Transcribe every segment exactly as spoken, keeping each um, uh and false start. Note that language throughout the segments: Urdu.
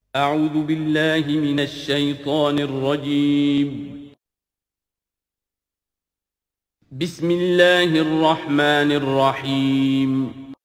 اعوذ باللہ من الشیطان الرجیم بسم اللہ الرحمن الرحیم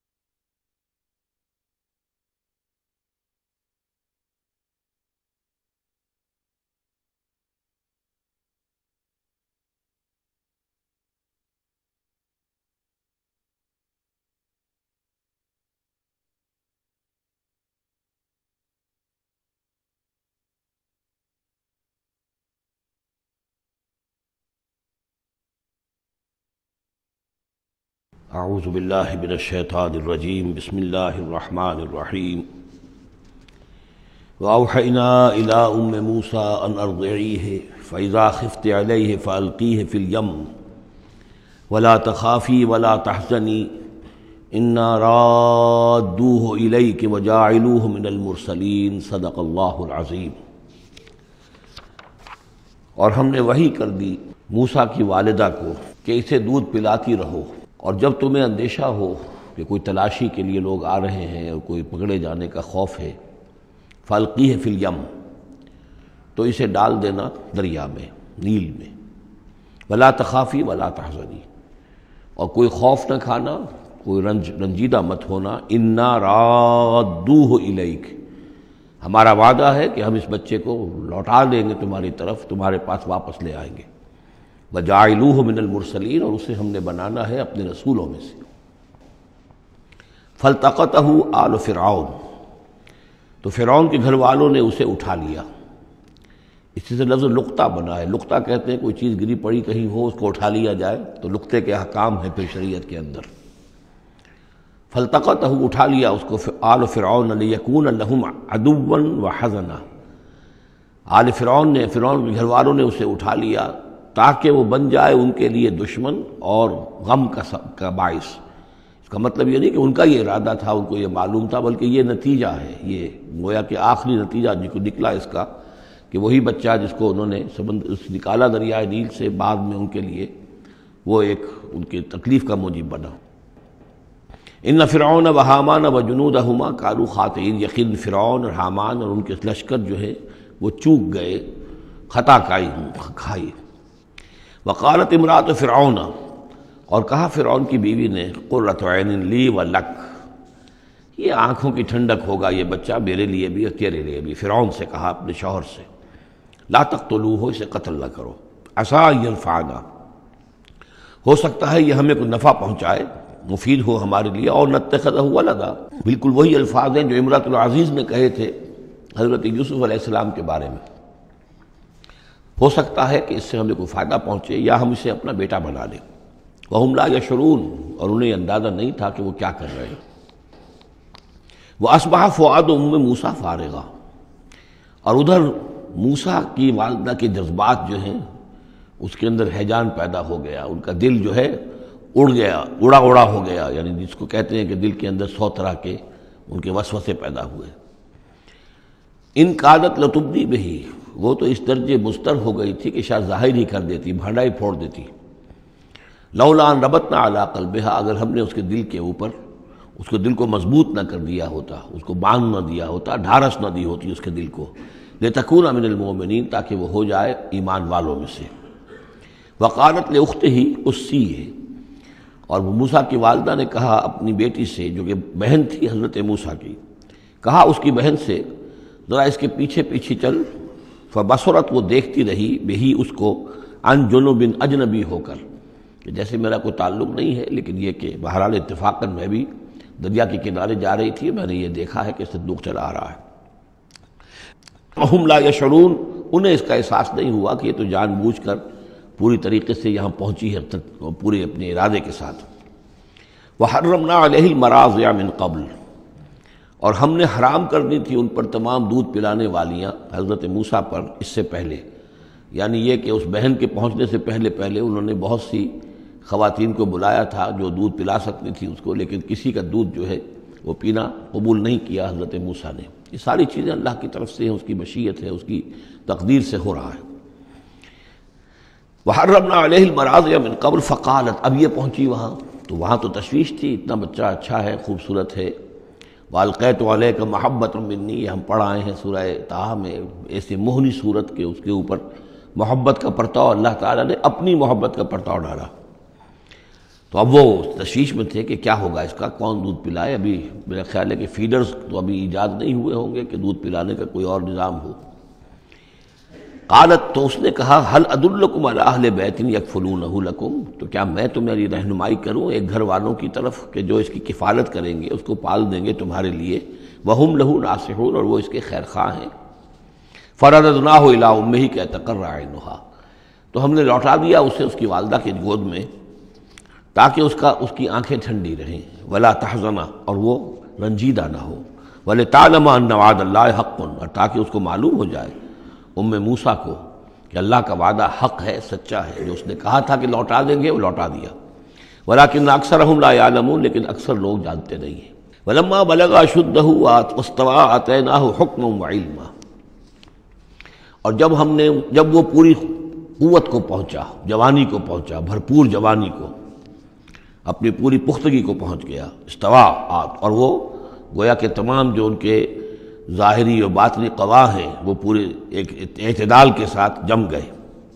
اعوذ باللہ من الشیطان الرجیم بسم اللہ الرحمن الرحیم وأوحینا الی ام موسیٰ ان ارضعیہ فاذا خفت علیہ فالقیہ فی الیم ولا تخافی ولا تحزنی انا رادوہ الیک وجاعلوہ من المرسلین صدق اللہ العظیم۔ اور ہم نے وحی کر دی موسیٰ کی والدہ کو کہ اسے دودھ پلاتی رہو، اور جب تمہیں اندیشہ ہو کہ کوئی تلاشی کے لیے لوگ آ رہے ہیں اور کوئی پکڑے جانے کا خوف ہے، فالقیہ فی الیم، تو اسے ڈال دینا دریا میں، نیل میں، ولا تخافی ولا تحزنی، اور کوئی خوف نہ کھانا، کوئی رنج رنجیدہ مت ہونا، انا رادوہ الیک، ہمارا وعدہ ہے کہ ہم اس بچے کو لوٹا دیں گے تمہاری طرف، تمہارے پاس واپس لے آئیں گے، وجاعلوہ من المرسلین، اور اسے ہم نے بنانا ہے اپنے رسولوں میں سے۔ فالتقطہ آل فرعون، تو فرعون کے گھر والوں نے اسے اٹھا لیا۔ اسی سے لفظ لقطہ بنا ہے، لقطہ کہتے ہیں کوئی چیز گری پڑی کہیں ہو اس کو اٹھا لیا جائے، تو لقطے کے احکام ہیں پھر شریعت کے اندر۔ فالتقطہ، اٹھا لیا اس کو آل فرعون لیکون لہم عدوا وحزنا، آل فرعون نے، فرعون کے گھر والوں نے اسے اٹھا لیا تاکہ وہ بن جائے ان کے لیے دشمن اور غم کا کا باعث۔ اس کا مطلب یہ نہیں کہ ان کا یہ ارادہ تھا، ان کو یہ معلوم تھا، بلکہ یہ نتیجہ ہے، یہ گویا کہ آخری نتیجہ جو نکلا اس کا، کہ وہی بچہ جس کو انہوں نے سمندر نکالا دریائے نیل سے، بعد میں ان کے لیے وہ ایک ان کی تکلیف کا موجب بنا۔ ان فرعون و حامان و جنودہما کانوا خاطئین، یقین فرعون اور حامان اور ان کے لشکر جو ہے وہ چوک گئے، خطا کھائی۔ وقالت امرأۃ فرعون، اور کہا فرعون کی بیوی نے، قرۃ عین لی و لک، یہ آنکھوں کی ٹھنڈک ہوگا یہ بچہ میرے لیے بھی اور تیرے لیے بھی۔ فرعون سے کہا اپنے شوہر سے، لا تقتلوہ، اسے قتل نہ کرو، عسیٰ ان ینفعنا، ہو سکتا ہے یہ ہمیں کوئی نفع پہنچائے، مفید ہو ہمارے لیے، اور نتخذہ ولدا، بالکل وہی الفاظ ہیں جو امرأۃ العزیز نے کہے تھے حضرت یوسف علیہ السلام کے بارے میں، ہو سکتا ہے کہ اس سے ہمیں کوئی فائدہ پہنچے یا ہم اسے اپنا بیٹا بنا لیں۔ وَهُمْ لَا يَشْعُرُونَ، اور انہیں اندازہ نہیں تھا کہ وہ کیا کر رہے ہیں۔ وَأَصْبَحَ فُؤَادُ أُمِّ مُوسَىٰ فَارِغًا، اور ادھر موسیٰ کی والدہ کے جذبات جو ہیں اس کے اندر ہیجان پیدا ہو گیا، ان کا دل جو ہے اڑ گیا، اڑا اڑا ہو گیا، یعنی جس کو کہتے ہیں کہ دل کے اندر سو طرح کے ان کے وسوسے پیدا ہوئے۔ ان کادت لتبدی بہ، وہ تو اس درجے مستر ہو گئی تھی کہ شاید ظاہر ہی کر دیتی، بھانڈا ہی پھوڑ دیتی۔ لولا ان ربطنا علی قلبہا، اگر ہم نے اس کے دل کے اوپر اس کو دل کو مضبوط نہ کر دیا ہوتا، اس کو باندھ نہ دیا ہوتا، ڈھارس نہ دی ہوتی اس کے دل کو، لتکون من المؤمنین، تاکہ وہ ہو جائے ایمان والوں میں سے۔ وقالت لاختہ قصیہ، اور موسیٰ کی والدہ نے کہا اپنی بیٹی سے جو کہ بہن تھی حضرت موسیٰ کی، کہا اس کی بہن سے، ذرا اس کے پیچھے پیچھے چل۔ فبصرت، وہ دیکھتی رہی، بہی اس کو، عن جنب، اجنبی ہو کر، کہ جیسے میرا کوئی تعلق نہیں ہے، لیکن یہ کہ بہرحال اتفاقاً میں بھی دریا کے کنارے جا رہی تھی، میں نے یہ دیکھا ہے کہ صندوق چلا آ رہا ہے۔ وَهُمْ لَا يَشْعُرُونَ، انہیں اس کا احساس نہیں ہوا کہ یہ تو جان بوجھ کر پوری طریقے سے یہاں پہنچی ہے، پورے اپنے ارادے کے ساتھ۔ وَحَرَّمْنَا عَلَيْهِ الْمَرَاضِعَ مِنْ قَبْلُ، اور ہم نے حرام کر دی تھی ان پر تمام دودھ پلانے والیاں حضرت موسیٰ پر اس سے پہلے، یعنی یہ کہ اس بہن کے پہنچنے سے پہلے پہلے انہوں نے بہت سی خواتین کو بلایا تھا جو دودھ پلا سکتی تھی اس کو، لیکن کسی کا دودھ جو ہے وہ پینا قبول نہیں کیا حضرت موسیٰ نے۔ یہ ساری چیزیں اللہ کی طرف سے ہیں، اس کی مشیت ہے، اس کی تقدیر سے ہو رہا ہے۔ وحرمنا علیہ المراضع من قبل فقالت، اب یہ پہنچی وہاں تو وہاں تو تشویش تھی، اتنا بچہ اچھا ہے، خوبصورت ہے، والقیت علیک محبۃ منی، یہ ہم پڑھ آئے ہیں سورہ طٰہٰ میں، ایسی موہنی صورت کے اس کے اوپر محبت کا پرتاؤ اللہ تعالیٰ نے اپنی محبت کا پرتاؤ ڈالا۔ تو اب وہ تشویش میں تھے کہ کیا ہوگا، اس کا کون دودھ پلائے۔ ابھی میرا خیال ہے کہ فیڈرز تو ابھی ایجاد نہیں ہوئے ہوں گے کہ دودھ پلانے کا کوئی اور نظام ہو۔ قالت، تو اس نے کہا، هل ادلکم علی اہل بیت یکفلونہ لکم، تو کیا میں تمہاری رہنمائی کروں ایک گھر والوں کی طرف کہ جو اس کی کفالت کریں گے، اس کو پال دیں گے تمہارے لیے، وہم لہ ناصحون، اور وہ اس کے خیر خواہ ہیں۔ فرددناہ الی امہ کہ تقر عینہا، تو ہم نے لوٹا دیا اسے اس کی والدہ کی گود میں تاکہ اس کا اس کی آنکھیں ٹھنڈی رہیں، ولا تحزن، اور وہ رنجیدہ نہ ہو، ولتعلم ان وعد اللہ حق، اور تاکہ اس کو معلوم ہو جائے ام موسیٰ کو کہ اللہ کا وعدہ حق ہے، سچا ہے، جو اس نے کہا تھا کہ لوٹا دیں گے وہ لوٹا دیا۔ ولکن اکثرهم لا يعلمون، لیکن اکثر لوگ جانتے نہیں ہیں۔ ولما بلغ اشدہ واستوى آتیناہ حکما وعلما، اور جب ہم نے جب وہ پوری قوت کو پہنچا، جوانی کو پہنچا، بھرپور جوانی کو، اپنی پوری پختگی کو پہنچ گیا، استوا، اور وہ گویا کہ تمام جو ان کے ظاہری اور باطنی قواہ ہیں وہ پورے ایک اعتدال کے ساتھ جم گئے۔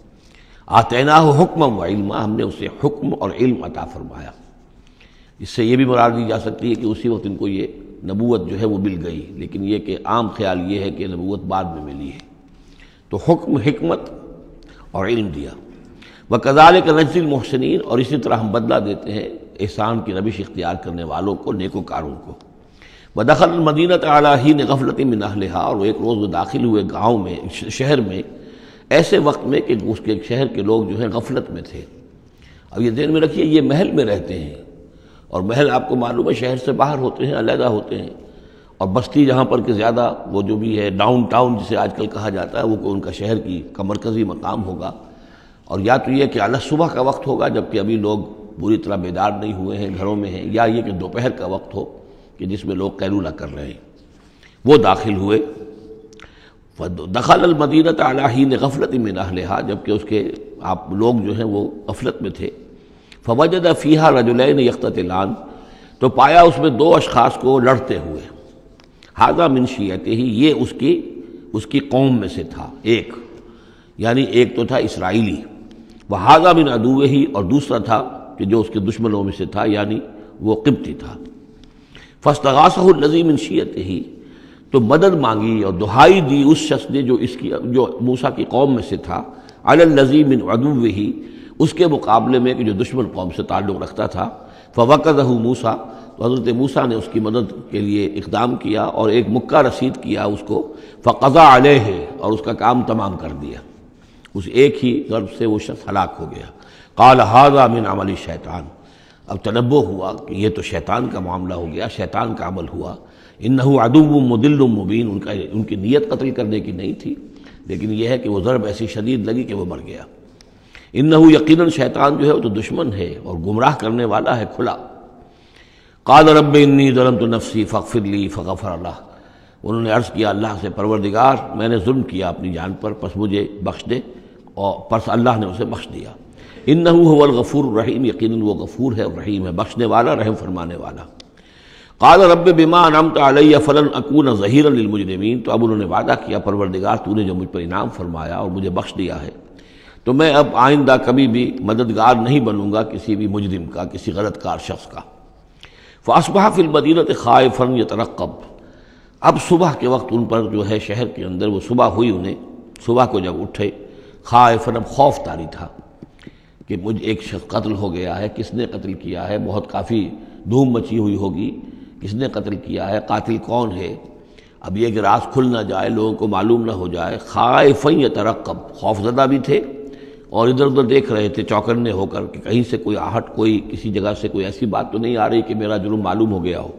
آتیناہ حکما و علما، ہم نے اسے حکم اور علم عطا فرمایا۔ اس سے یہ بھی مراد دی جا سکتی ہے کہ اسی وقت ان کو یہ نبوت جو ہے وہ مل گئی، لیکن یہ کہ عام خیال یہ ہے کہ نبوت بعد میں ملی ہے۔ تو حکم، حکمت اور علم دیا۔ وَكَذَلِكَ نَجْزِي الْمُحْسِنِينَ، اور اسی طرح ہم بدلہ دیتے ہیں احسان کی روش اختیار کرنے والوں کو، نیکوکاروں کو۔ وَدَخَلَ الْمَدِينَةَ عَلَىٰ حِينِ غَفْلَةٍ مِّنْ أَهْلِهَا، اور وہ ایک روز وہ داخل ہوئے گاؤں میں، شہر میں، ایسے وقت میں کہ اس کے شہر کے لوگ جو ہیں غفلت میں تھے۔ اب یہ ذہن میں رکھیے، یہ محل میں رہتے ہیں، اور محل آپ کو معلوم ہے شہر سے باہر ہوتے ہیں، علیحدہ ہوتے ہیں، اور بستی جہاں پر کہ زیادہ وہ جو بھی ہے ڈاؤن ٹاؤن جسے آج کل کہا جاتا ہے، وہ ان کا شہر کی کا مرکزی مقام ہوگا۔ اور یا تو یہ کہ اعلیٰ صبح کا وقت ہوگا جبکہ ابھی لوگ پوری طرح بیدار نہیں ہوئے ہیں، گھروں میں ہیں، یا یہ کہ دوپہر کا وقت ہو کہ جس میں لوگ قیلولہ کر رہے ہیں۔ وہ داخل ہوئے، دخل المدینۃ علی حین غفلۃ من اہلہا، جبکہ اس کے آپ لوگ جو ہیں وہ غفلت میں تھے۔ فوجد فیہا رجلین یقتتلان، تو پایا اس میں دو اشخاص کو لڑتے ہوئے۔ ھذا من شیعتہ، یہ اس کی اس کی قوم میں سے تھا، ایک یعنی ایک تو تھا اسرائیلی، وھذا من عدوہ، اور دوسرا تھا کہ جو اس کے دشمنوں میں سے تھا، یعنی وہ قبطی تھا۔ فاستغاثہ الذی من شیعتہ، تو مدد مانگی اور دہائی دی اس شخص نے جو اس کی جو موسیٰ کی قوم میں سے تھا، علی الذی من عدوہ، اس کے مقابلے میں کہ جو دشمن قوم سے تعلق رکھتا تھا۔ فوقظہ موسیٰ، تو حضرت موسیٰ نے اس کی مدد کے لیے اقدام کیا اور ایک مکہ رسید کیا اس کو، فقضى علیہ، اور اس کا کام تمام کر دیا، اس ایک ہی ضرب سے وہ شخص ہلاک ہو گیا۔ قال ھذا من عمل الشیطان، اب تنبہ ہوا کہ یہ تو شیطان کا معاملہ ہو گیا، شیطان کا عمل ہوا۔ انہ عدو مضل مبین، ان کا ان کی نیت قتل کرنے کی نہیں تھی، لیکن یہ ہے کہ وہ ضرب ایسی شدید لگی کہ وہ مر گیا۔ انہ یقیناً شیطان جو ہے وہ تو دشمن ہے اور گمراہ کرنے والا ہے کھلا۔ قال رب انی ظلمت نفسی فاغفر لی فغفر لہ، انہوں نے عرض کیا اللہ سے، پروردگار میں نے ظلم کیا اپنی جان پر، پس مجھے بخش دے، اور پس اللہ نے اسے بخش دیا۔ انہ هو الغفور الرحیم، یقیناً وہ غفور ہے اور رحیم ہے، بخشنے والا، رحم فرمانے والا۔ قال رب بما انعمت علی فلن اکون ظہیرا للمجرمین، تو اب انہوں نے وعدہ کیا پروردگار تو نے جو مجھ پر انعام فرمایا اور مجھے بخش دیا ہے، تو میں اب آئندہ کبھی بھی مددگار نہیں بنوں گا کسی بھی مجرم کا، کسی غلط کار شخص کا۔ فاصبح فی المدینۃ خائفا یترقب، اب صبح کے وقت ان پر جو ہے شہر کے اندر وہ صبح ہوئی، انہیں صبح کو جب اٹھے، خائفا، اب خوف طاری تھا کہ مجھ ایک شخص قتل ہو گیا ہے، کس نے قتل کیا ہے، بہت کافی دھوم مچی ہوئی ہوگی، کس نے قتل کیا ہے، قاتل کون ہے، اب یہ کہ راز کھل نہ جائے، لوگوں کو معلوم نہ ہو جائے۔ خائفا یترقب، خوف زدہ بھی تھے اور ادھر ادھر دیکھ رہے تھے چوکنے ہو کر کہ کہیں سے کوئی آہٹ، کوئی کسی جگہ سے کوئی ایسی بات تو نہیں آ رہی کہ میرا جرم معلوم ہو گیا ہو۔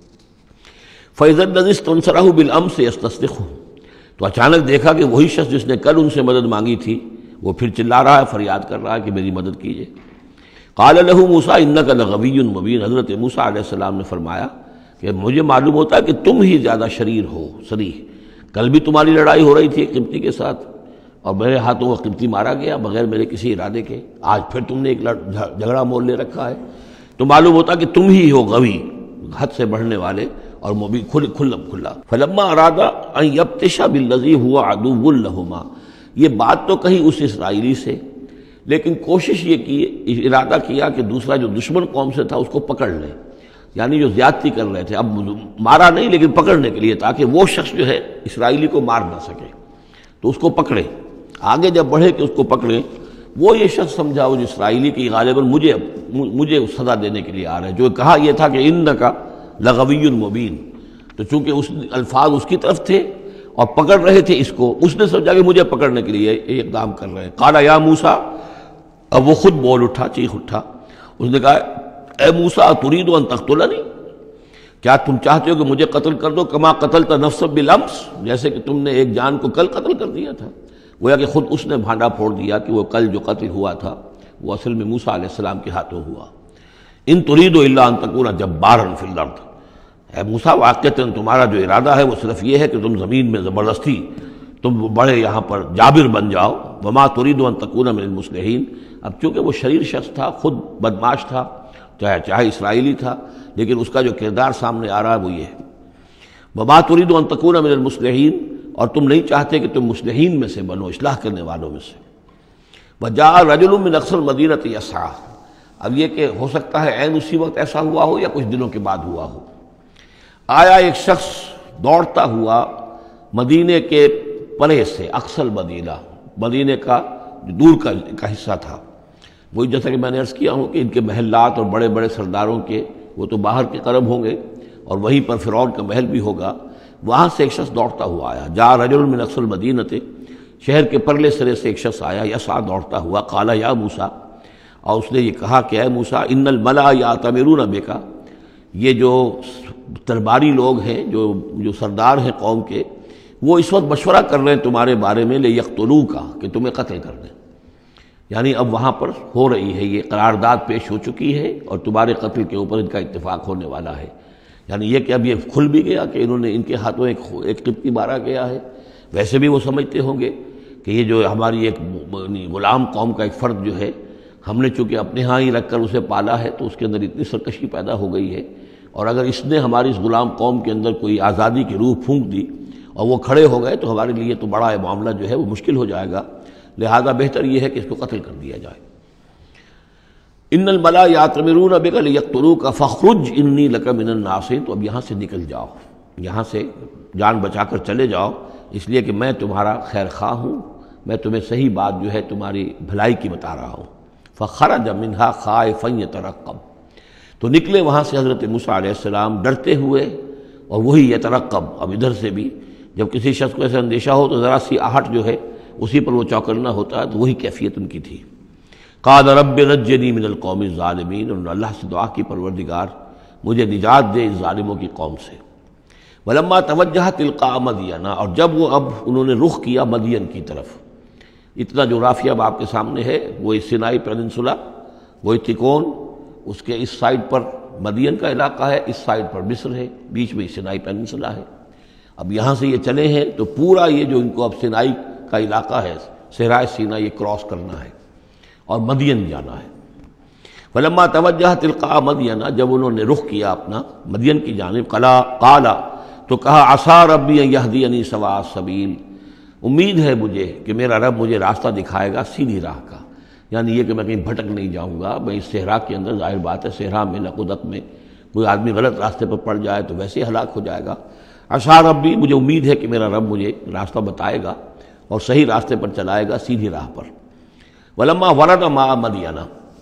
فَإِذَا الَّذِي اسْتَنصَرَهُ بِالْأَمْسِ يَسْتَصْرِخُهُ، تو اچانک دیکھا کہ وہی شخص جس نے کل ان سے مدد مانگی تھی وہ پھر چلا رہا ہے، فریاد کر رہا ہے کہ میری مدد کیجیے۔ قَالَ لَهُ مُوسَىٰ إِنَّكَ لَغَوِيٌّ مُبِينٌ، حضرت موسیٰ علیہ السلام نے فرمایا کہ مجھے معلوم ہوتا ہے کہ تم ہی زیادہ شریر ہو، صریح، کل بھی تمہاری لڑائی ہو رہی تھی ایک قبطی کے ساتھ اور میرے ہاتھوں وہ قبطی مارا گیا بغیر میرے کسی ارادے کے، آج پھر تم نے ایک جھگڑا مول لے رکھا ہے، تو معلوم ہوتا کہ تم ہی ہو غوی، حد سے بڑھنے والے، اور مبین کھلا کھلا. فلما اراد ان یبطش بالذی هو عدو لهما، یہ بات تو کہی اس اسرائیلی سے، لیکن کوشش یہ کی، ارادہ کیا کہ دوسرا جو دشمن قوم سے تھا اس کو پکڑ لیں، یعنی جو زیادتی کر رہے تھے، اب مارا نہیں لیکن پکڑنے کے لیے، تاکہ وہ شخص جو ہے اسرائیلی کو مار نہ سکے، تو اس کو پکڑے. آگے جب بڑھے کہ اس کو پکڑے، وہ یہ شخص سمجھا وہ جو اسرائیلی کی غالباً مجھے مجھے سزا دینے کے لیے آ رہے ہیں، جو کہا یہ تھا کہ انکا لغوی مبین، تو چونکہ اس الفاظ اس کی طرف تھے اور پکڑ رہے تھے اس کو، اس نے سمجھا کہ مجھے پکڑنے کے لیے یہ اقدام کر رہے ہیں. قال یا موسیٰ، اب وہ خود بول اٹھا، چیخ اٹھا، اس نے کہا اے موسیٰ ترید ان تقتلنی، کیا تم چاہتے ہو کہ مجھے قتل کر دو؟ کما قتلت نفسا بالامس، جیسے کہ تم نے ایک جان کو کل قتل کر دیا تھا. گویا کہ خود اس نے بھانڈا پھوڑ دیا کہ وہ کل جو قتل ہوا تھا وہ اصل میں موسیٰ علیہ السلام کے ہاتھوں ہوا. ان ترید الا ان تکون جبارا فی الارض، اے موسیٰ واقعتاً تمہارا جو ارادہ ہے وہ صرف یہ ہے کہ تم زمین میں زبردستی تم بڑے یہاں پر جابر بن جاؤ. وما ترید ان تکون من المصلحین، اب چونکہ وہ شریر شخص تھا، خود بدمعاش تھا، چاہے چاہے اسرائیلی تھا، لیکن اس کا جو کردار سامنے آ رہا ہے وہ یہ ہے. وما ترید ان تکون من المصلحین، اور تم نہیں چاہتے کہ تم مصلحین میں سے بنو، اصلاح کرنے والوں میں سے. وجاء رجل من اقصى المدینۃ یسعیٰ، اب یہ کہ ہو سکتا ہے عین اسی وقت ایسا ہوا ہو یا کچھ دنوں کے بعد ہوا ہو. آیا ایک شخص دوڑتا ہوا مدینے کے پرے سے، اقصى المدینہ، مدینے کا دور کا کا حصہ تھا. وہی جیسا کہ میں نے عرض کیا ہوں کہ ان کے محلات اور بڑے بڑے سرداروں کے وہ تو باہر کے قرب ہوں گے، اور وہیں پر فرعون کا محل بھی ہوگا. وہاں سے ایک شخص دوڑتا ہوا آیا. جاء رجل من اقصى المدینۃ، شہر کے پرلے سرے سے ایک شخص آیا، یسعیٰ دوڑتا ہوا. قال یا موسیٰ، اور اس نے یہ کہا کہ اے موسیٰ ان الملأ یأتمرون بک، یہ جو درباری لوگ ہیں، جو جو سردار ہیں قوم کے، وہ اس وقت مشورہ کر رہے ہیں تمہارے بارے میں لیقتلوک، کہ تمہیں قتل کر دیں. یعنی اب وہاں پر ہو رہی ہے، یہ قرارداد پیش ہو چکی ہے اور تمہارے قتل کے اوپر ان کا اتفاق ہونے والا ہے. یعنی یہ کہ اب یہ کھل بھی گیا کہ انہوں نے ان کے ہاتھوں ایک ایک قبطی مارا گیا ہے. ویسے بھی وہ سمجھتے ہوں گے کہ یہ جو ہماری ایک غلام قوم کا ایک فرد جو ہے، ہم نے چونکہ اپنے ہاں ہی رکھ کر اسے پالا ہے تو اس کے اندر اتنی سرکشی پیدا ہو گئی ہے، اور اگر اس نے ہماری اس غلام قوم کے اندر کوئی آزادی کی روح پھونک دی اور وہ کھڑے ہو گئے تو ہمارے لیے تو بڑا معاملہ جو ہے وہ مشکل ہو جائے گا. لہذا بہتر یہ ہے کہ اس کو قتل کر دیا جائے. ان الملأ یأتمرون بک لیقتلوک فاخرج انی لک من الناصحین، تو اب یہاں سے نکل جاؤ، یہاں سے جان بچا کر چلے جاؤ، اس لیے کہ میں تمہارا خیر خواہ ہوں، میں تمہیں صحیح بات جو ہے تمہاری بھلائی کی بتا رہا ہوں. فخرج منہا خائفا یترقب، تو نکلے وہاں سے حضرت موسیٰ علیہ السلام ڈرتے ہوئے، اور وہی یترقب، اب ادھر سے بھی جب کسی شخص کو ایسا اندیشہ ہو تو ذرا سی آہٹ جو ہے اسی پر وہ چوکنا ہوتا ہے، تو وہی کیفیت ان کی تھی. قال رب نجنی من القوم الظالمین، انہوں نے اللہ سے دعا کی پروردگار مجھے نجات دے اس ظالموں کی قوم سے. ولما توجہ تلقاء مدین، اور جب وہ اب انہوں نے رخ کیا مدین کی طرف، اتنا جو رافیہ اب آپ کے سامنے ہے وہ سینائی پیننسولا، وہ تکون، اس کے اس سائڈ پر مدین کا علاقہ ہے، اس سائڈ پر مصر ہے، بیچ میں سینائی پیننسولا ہے. اب یہاں سے یہ چلے ہیں تو پورا یہ جو ان کو اب سینائی کا علاقہ ہے، صحرائے سینا، یہ کراس کرنا ہے اور مدین جانا ہے. فلما توجہ تلقاء مدین، جب انہوں نے رخ کیا اپنا مدین کی جانب، قلا قالا، تو کہا عسیٰ ربی ان یہدینی سواء السبیل، امید ہے مجھے کہ میرا رب مجھے راستہ دکھائے گا سیدھی راہ کا. یعنی یہ کہ میں کہیں بھٹک نہیں جاؤں گا. میں اس صحرا کے اندر، ظاہر بات ہے صحرا میں لقدق میں کوئی آدمی غلط راستے پر پڑ جائے تو ویسے ہلاک ہو جائے گا. عسیٰ ربی، مجھے امید ہے کہ میرا رب مجھے راستہ بتائے گا اور صحیح راستے پر چلائے گا، سیدھی راہ پر. ولما ورد ماء مدین،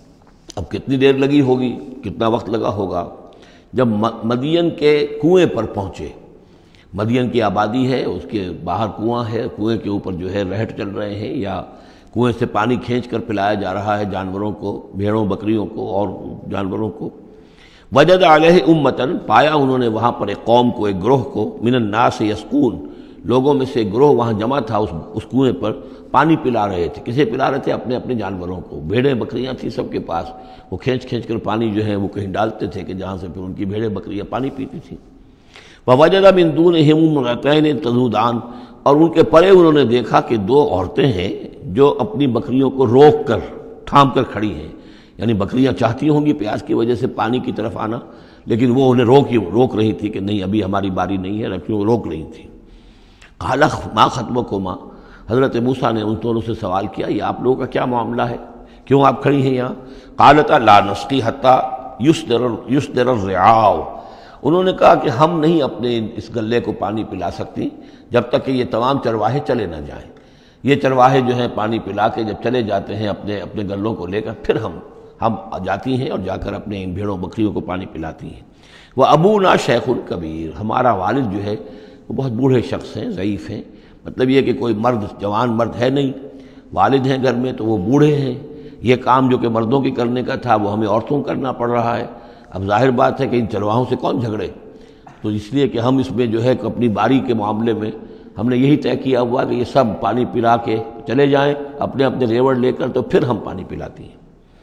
اب کتنی دیر لگی ہوگی، کتنا وقت لگا ہوگا، جب مدین کے کنویں پر پہنچے. مدین کی آبادی ہے، اس کے باہر کنواں ہے، کنویں کے اوپر جو ہے رہٹ چل رہے ہیں، یا کنویں سے پانی کھینچ کر پلایا جا رہا ہے جانوروں کو، بھیڑوں بکریوں کو اور جانوروں کو. وجد علیہ امتن، پایا انہوں نے وہاں پر ایک قوم کو، ایک گروہ کو، من الناس یسقون، لوگوں میں سے ایک گروہ وہاں جمع تھا اس اس کنویں پر، پانی پلا رہے تھے. کسے پلا رہے تھے؟ اپنے اپنے جانوروں کو. بھیڑیں بکریاں تھیں سب کے پاس، وہ کھینچ کھینچ کر پانی جو ہے وہ کہیں ڈالتے تھے کہ جہاں سے پھر ان کی بھیڑیں بکریاں پانی پیتی تھیں. ووجد من دونہم امرأتین تذودان، اور ان کے پرے انہوں نے دیکھا کہ دو عورتیں ہیں جو اپنی بکریوں کو روک کر تھام کر کھڑی ہیں. یعنی بکریاں چاہتی ہوں گی پیاس کی وجہ سے پانی کی طرف آنا، لیکن وہ انہیں روک روک رہی تھی کہ نہیں ابھی ہماری باری نہیں ہے، رکھو روک رہی تھی۔ قال ما خطبکما، حضرت موسیٰ نے ان دونوں سے سوال کیا یہ آپ لوگوں کا کیا معاملہ ہے، کیوں آپ کھڑی ہیں یہاں؟ قالتا لا نسقی حتی یصدر یصدر الرعاء، انہوں نے کہا کہ ہم نہیں اپنے اس گلے کو پانی پلا سکتی جب تک کہ یہ تمام چرواہے چلے نہ جائیں۔ یہ چرواہے جو ہیں پانی پلا کے جب چلے جاتے ہیں اپنے اپنے گلوں کو لے کر، پھر ہم ہم جاتی ہیں اور جا کر اپنے ان بھیڑوں بکریوں کو پانی پلاتی ہیں۔ وہ ابونا شیخ کبیر، ہمارا والد جو ہے وہ بہت بوڑھے شخص ہیں، ضعیف ہیں، مطلب یہ کہ کوئی مرد جوان مرد ہے نہیں، والد ہیں گھر میں تو وہ بوڑھے ہیں، یہ کام جو کہ مردوں کی کرنے کا تھا وہ ہمیں عورتوں کو کرنا پڑ رہا ہے۔ اب ظاہر بات ہے کہ ان چرواہوں سے کون جھگڑے، تو اس لیے کہ ہم اس میں جو ہے اپنی باری کے معاملے میں ہم نے یہی طے کیا ہوا کہ یہ سب پانی پلا کے چلے جائیں اپنے اپنے ریوڑ لے کر، تو پھر ہم پانی پلاتی ہیں۔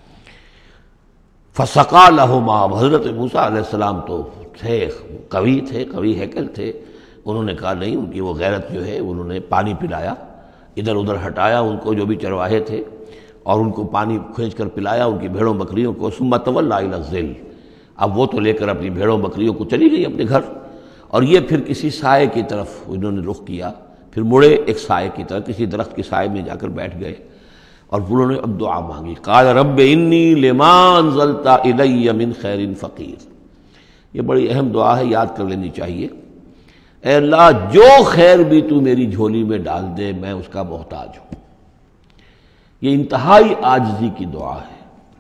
فسقا لہما، حضرت موسیٰ علیہ السلام تو تھے قوی تھے، قوی ہیکل تھے، انہوں نے کہا نہیں، ان کی وہ غیرت جو ہے انہوں نے پانی پلایا، ادھر ادھر ہٹایا ان کو جو بھی چرواہے تھے اور ان کو پانی کھینچ کر پلایا ان کی بھیڑوں بکریوں کو۔ ثم تولی الی الظل، اب وہ تو لے کر اپنی بھیڑوں بکریوں کو چلی گئی اپنے گھر، اور یہ پھر کسی سائے کی طرف انہوں نے رخ کیا، پھر مڑے ایک سائے کی طرف، کسی درخت کے سائے میں جا کر بیٹھ گئے اور انہوں نے اب دعا مانگی۔ قال رب انی لما انزلت الی من خیر فقیر، یہ بڑی اہم دعا ہے، یاد کر لینی چاہیے۔ اے اللہ جو خیر بھی تو میری جھولی میں ڈال دے میں اس کا محتاج ہوں۔ یہ انتہائی عاجزی کی دعا ہے۔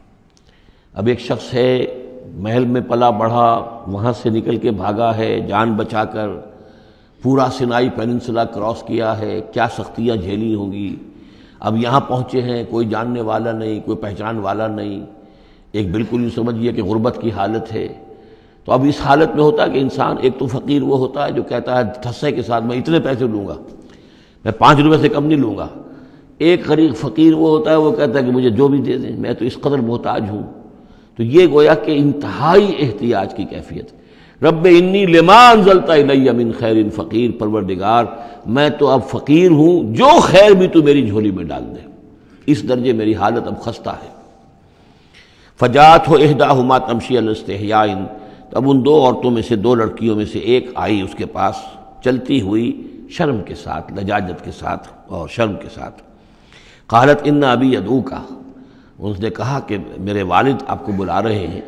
اب ایک شخص ہے محل میں پلا بڑھا، وہاں سے نکل کے بھاگا ہے جان بچا کر، پورا سینائی پیننسلا کراس کیا ہے، کیا سختیاں جھیلی ہوں گی، اب یہاں پہنچے ہیں، کوئی جاننے والا نہیں، کوئی پہچان والا نہیں، ایک بالکل یوں سمجھیے کہ غربت کی حالت ہے۔ تو اب اس حالت میں ہوتا ہے کہ انسان، ایک تو فقیر وہ ہوتا ہے جو کہتا ہے ٹھسے کے ساتھ میں اتنے پیسے لوں گا، میں پانچ روپے سے کم نہیں لوں گا۔ ایک غریب فقیر وہ ہوتا ہے وہ کہتا ہے کہ مجھے جو بھی دے دیں، میں تو اس قدر محتاج ہوں۔ تو یہ گویا کہ انتہائی احتیاج کی کیفیت ہے۔ رب انی لما انزلت الی من خیر فقیر، پروردگار میں تو اب فقیر ہوں، جو خیر بھی تو میری جھولی میں ڈال دے، اس درجے میری حالت اب خستہ ہے۔ فجاءتہ احداہما تمشی علی استحیاء، اب ان دو عورتوں میں سے، دو لڑکیوں میں سے ایک آئی اس کے پاس چلتی ہوئی شرم کے ساتھ، لجاجت کے ساتھ اور شرم کے ساتھ۔ قالت ان ابی یدعوک، اس نے کہا کہ میرے والد آپ کو بلا رہے ہیں،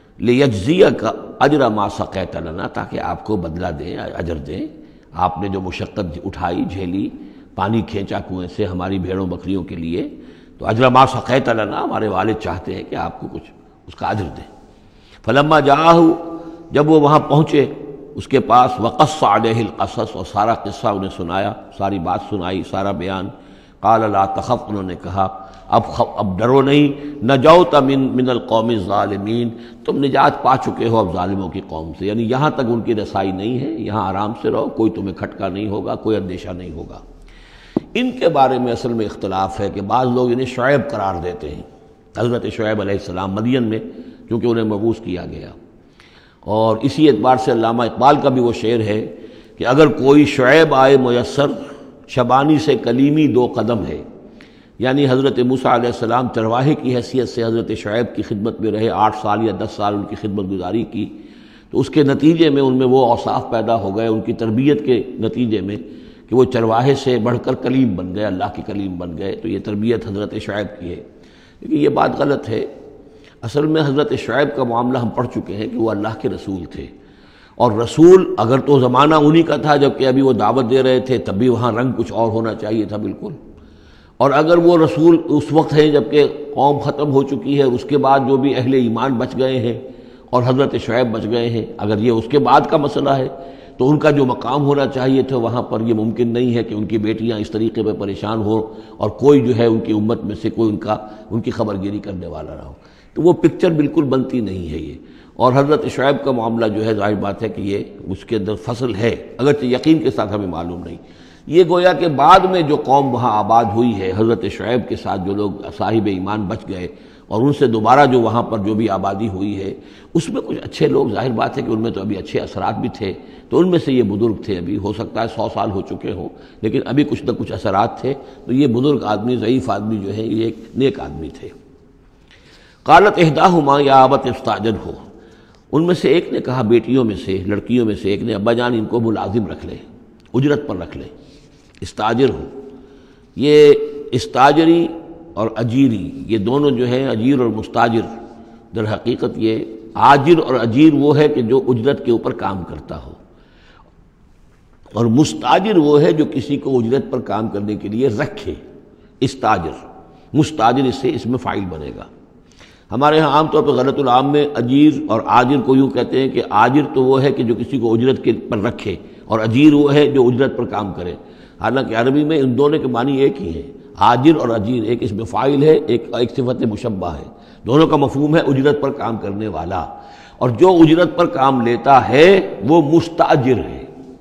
لیجزیک اجر ما سقیت لنا، تاکہ آپ کو بدلہ دیں، اجر دیں، آپ نے جو مشقت اٹھائی جھیلی، پانی کھینچا کنویں سے ہماری بھیڑوں بکریوں کے لیے، تو اجر ما سقیت لنا، ہمارے والد چاہتے ہیں کہ آپ کو کچھ اس کا اجر دیں۔ فلما جاءہ، جب وہ وہاں پہنچے اس کے پاس، وقص علیہ القصص، اور سارا قصہ انہیں سنایا، ساری بات سنائی، سارا بیان۔ قال لا تخف، انہوں نے کہا اب اب ڈرو نہیں، نجوت من من القوم الظالمین، تم نجات پا چکے ہو اب ظالموں کی قوم سے، یعنی یہاں تک ان کی رسائی نہیں ہے، یہاں آرام سے رہو، کوئی تمہیں کھٹکا نہیں ہوگا، کوئی اندیشہ نہیں ہوگا۔ ان کے بارے میں اصل میں اختلاف ہے کہ بعض لوگ انہیں شعیب قرار دیتے ہیں، حضرت شعیب علیہ السلام مدین میں کیونکہ انہیں مبعوث کیا گیا، اور اسی اعتبار سے علامہ اقبال کا بھی وہ شعر ہے کہ اگر کوئی شعیب آئے میسر، شبانی سے کلیمی دو قدم ہے، یعنی حضرت موسیٰ علیہ السلام چرواہے کی حیثیت سے حضرت شعیب کی خدمت میں رہے، آٹھ سال یا دس سال ان کی خدمت گزاری کی، تو اس کے نتیجے میں ان میں وہ اوصاف پیدا ہو گئے، ان کی تربیت کے نتیجے میں کہ وہ چرواہے سے بڑھ کر کلیم بن گئے، اللہ کے کلیم بن گئے، تو یہ تربیت حضرت شعیب کی ہے۔ لیکن یہ بات غلط ہے، اصل میں حضرت شعیب کا معاملہ ہم پڑھ چکے ہیں کہ وہ اللہ کے رسول تھے، اور رسول اگر تو زمانہ انہی کا تھا جب کہ ابھی وہ دعوت دے رہے تھے، تب بھی وہاں رنگ کچھ اور ہونا چاہیے تھا بالکل، اور اگر وہ رسول اس وقت ہیں جب کہ قوم ختم ہو چکی ہے، اس کے بعد جو بھی اہل ایمان بچ گئے ہیں اور حضرت شعیب بچ گئے ہیں، اگر یہ اس کے بعد کا مسئلہ ہے تو ان کا جو مقام ہونا چاہیے تھا وہاں پر یہ ممکن نہیں ہے کہ ان کی بیٹیاں اس طریقے پہ پریشان ہو اور کوئی جو ہے ان کی امت میں سے کوئی ان کا ان کی خبر گیری کرنے والا رہا ہو، تو وہ پکچر بالکل بنتی نہیں ہے یہ۔ اور حضرت شعیب کا معاملہ جو ہے ظاہر بات ہے کہ یہ اس کے اندر فصل ہے، اگرچہ یقین کے ساتھ ہمیں معلوم نہیں، یہ گویا کہ بعد میں جو قوم وہاں آباد ہوئی ہے حضرت شعیب کے ساتھ، جو لوگ صاحب ایمان بچ گئے اور ان سے دوبارہ جو وہاں پر جو بھی آبادی ہوئی ہے، اس میں کچھ اچھے لوگ، ظاہر بات ہے کہ ان میں تو ابھی اچھے اثرات بھی تھے، تو ان میں سے یہ بزرگ تھے، ابھی ہو سکتا ہے سو سال ہو چکے ہوں لیکن ابھی کچھ نہ کچھ اثرات تھے، تو یہ بزرگ آدمی، ضعیف آدمی جو ہے یہ ایک نیک آدمی تھے۔ قالت احداہما یا ابت استاجرہ، ان میں سے ایک نے کہا، بیٹیوں میں سے، لڑکیوں میں سے ایک نے، ابا جان ان کو ملازم رکھ لیں، اجرت پر رکھ لیں، استاجر ہو۔ یہ استاجری اور اجیری یہ دونوں جو ہیں، اجیر اور مستاجر، در حقیقت یہ آجر اور اجیر وہ ہے کہ جو اجرت کے اوپر کام کرتا ہو، اور مستاجر وہ ہے جو کسی کو اجرت پر کام کرنے کے لیے رکھے، استاجر۔ مستاجر اس سے اس میں فاعل بنے گا۔ ہمارے ہاں عام طور پہ غلط العام میں اجیر اور آجر کو یوں کہتے ہیں کہ آجر تو وہ ہے کہ جو کسی کو اجرت کے پر رکھے، اور اجیر وہ ہے جو اجرت پر کام کرے۔ حالانکہ عربی میں ان دونوں کے معنی ایک ہی ہیں، آجر اور اجیر، ایک اس میں فاعل ہے، ایک ایک صفت مشبہ ہے، دونوں کا مفہوم ہے اجرت پر کام کرنے والا، اور جو اجرت پر کام لیتا ہے وہ مستاجر ہے۔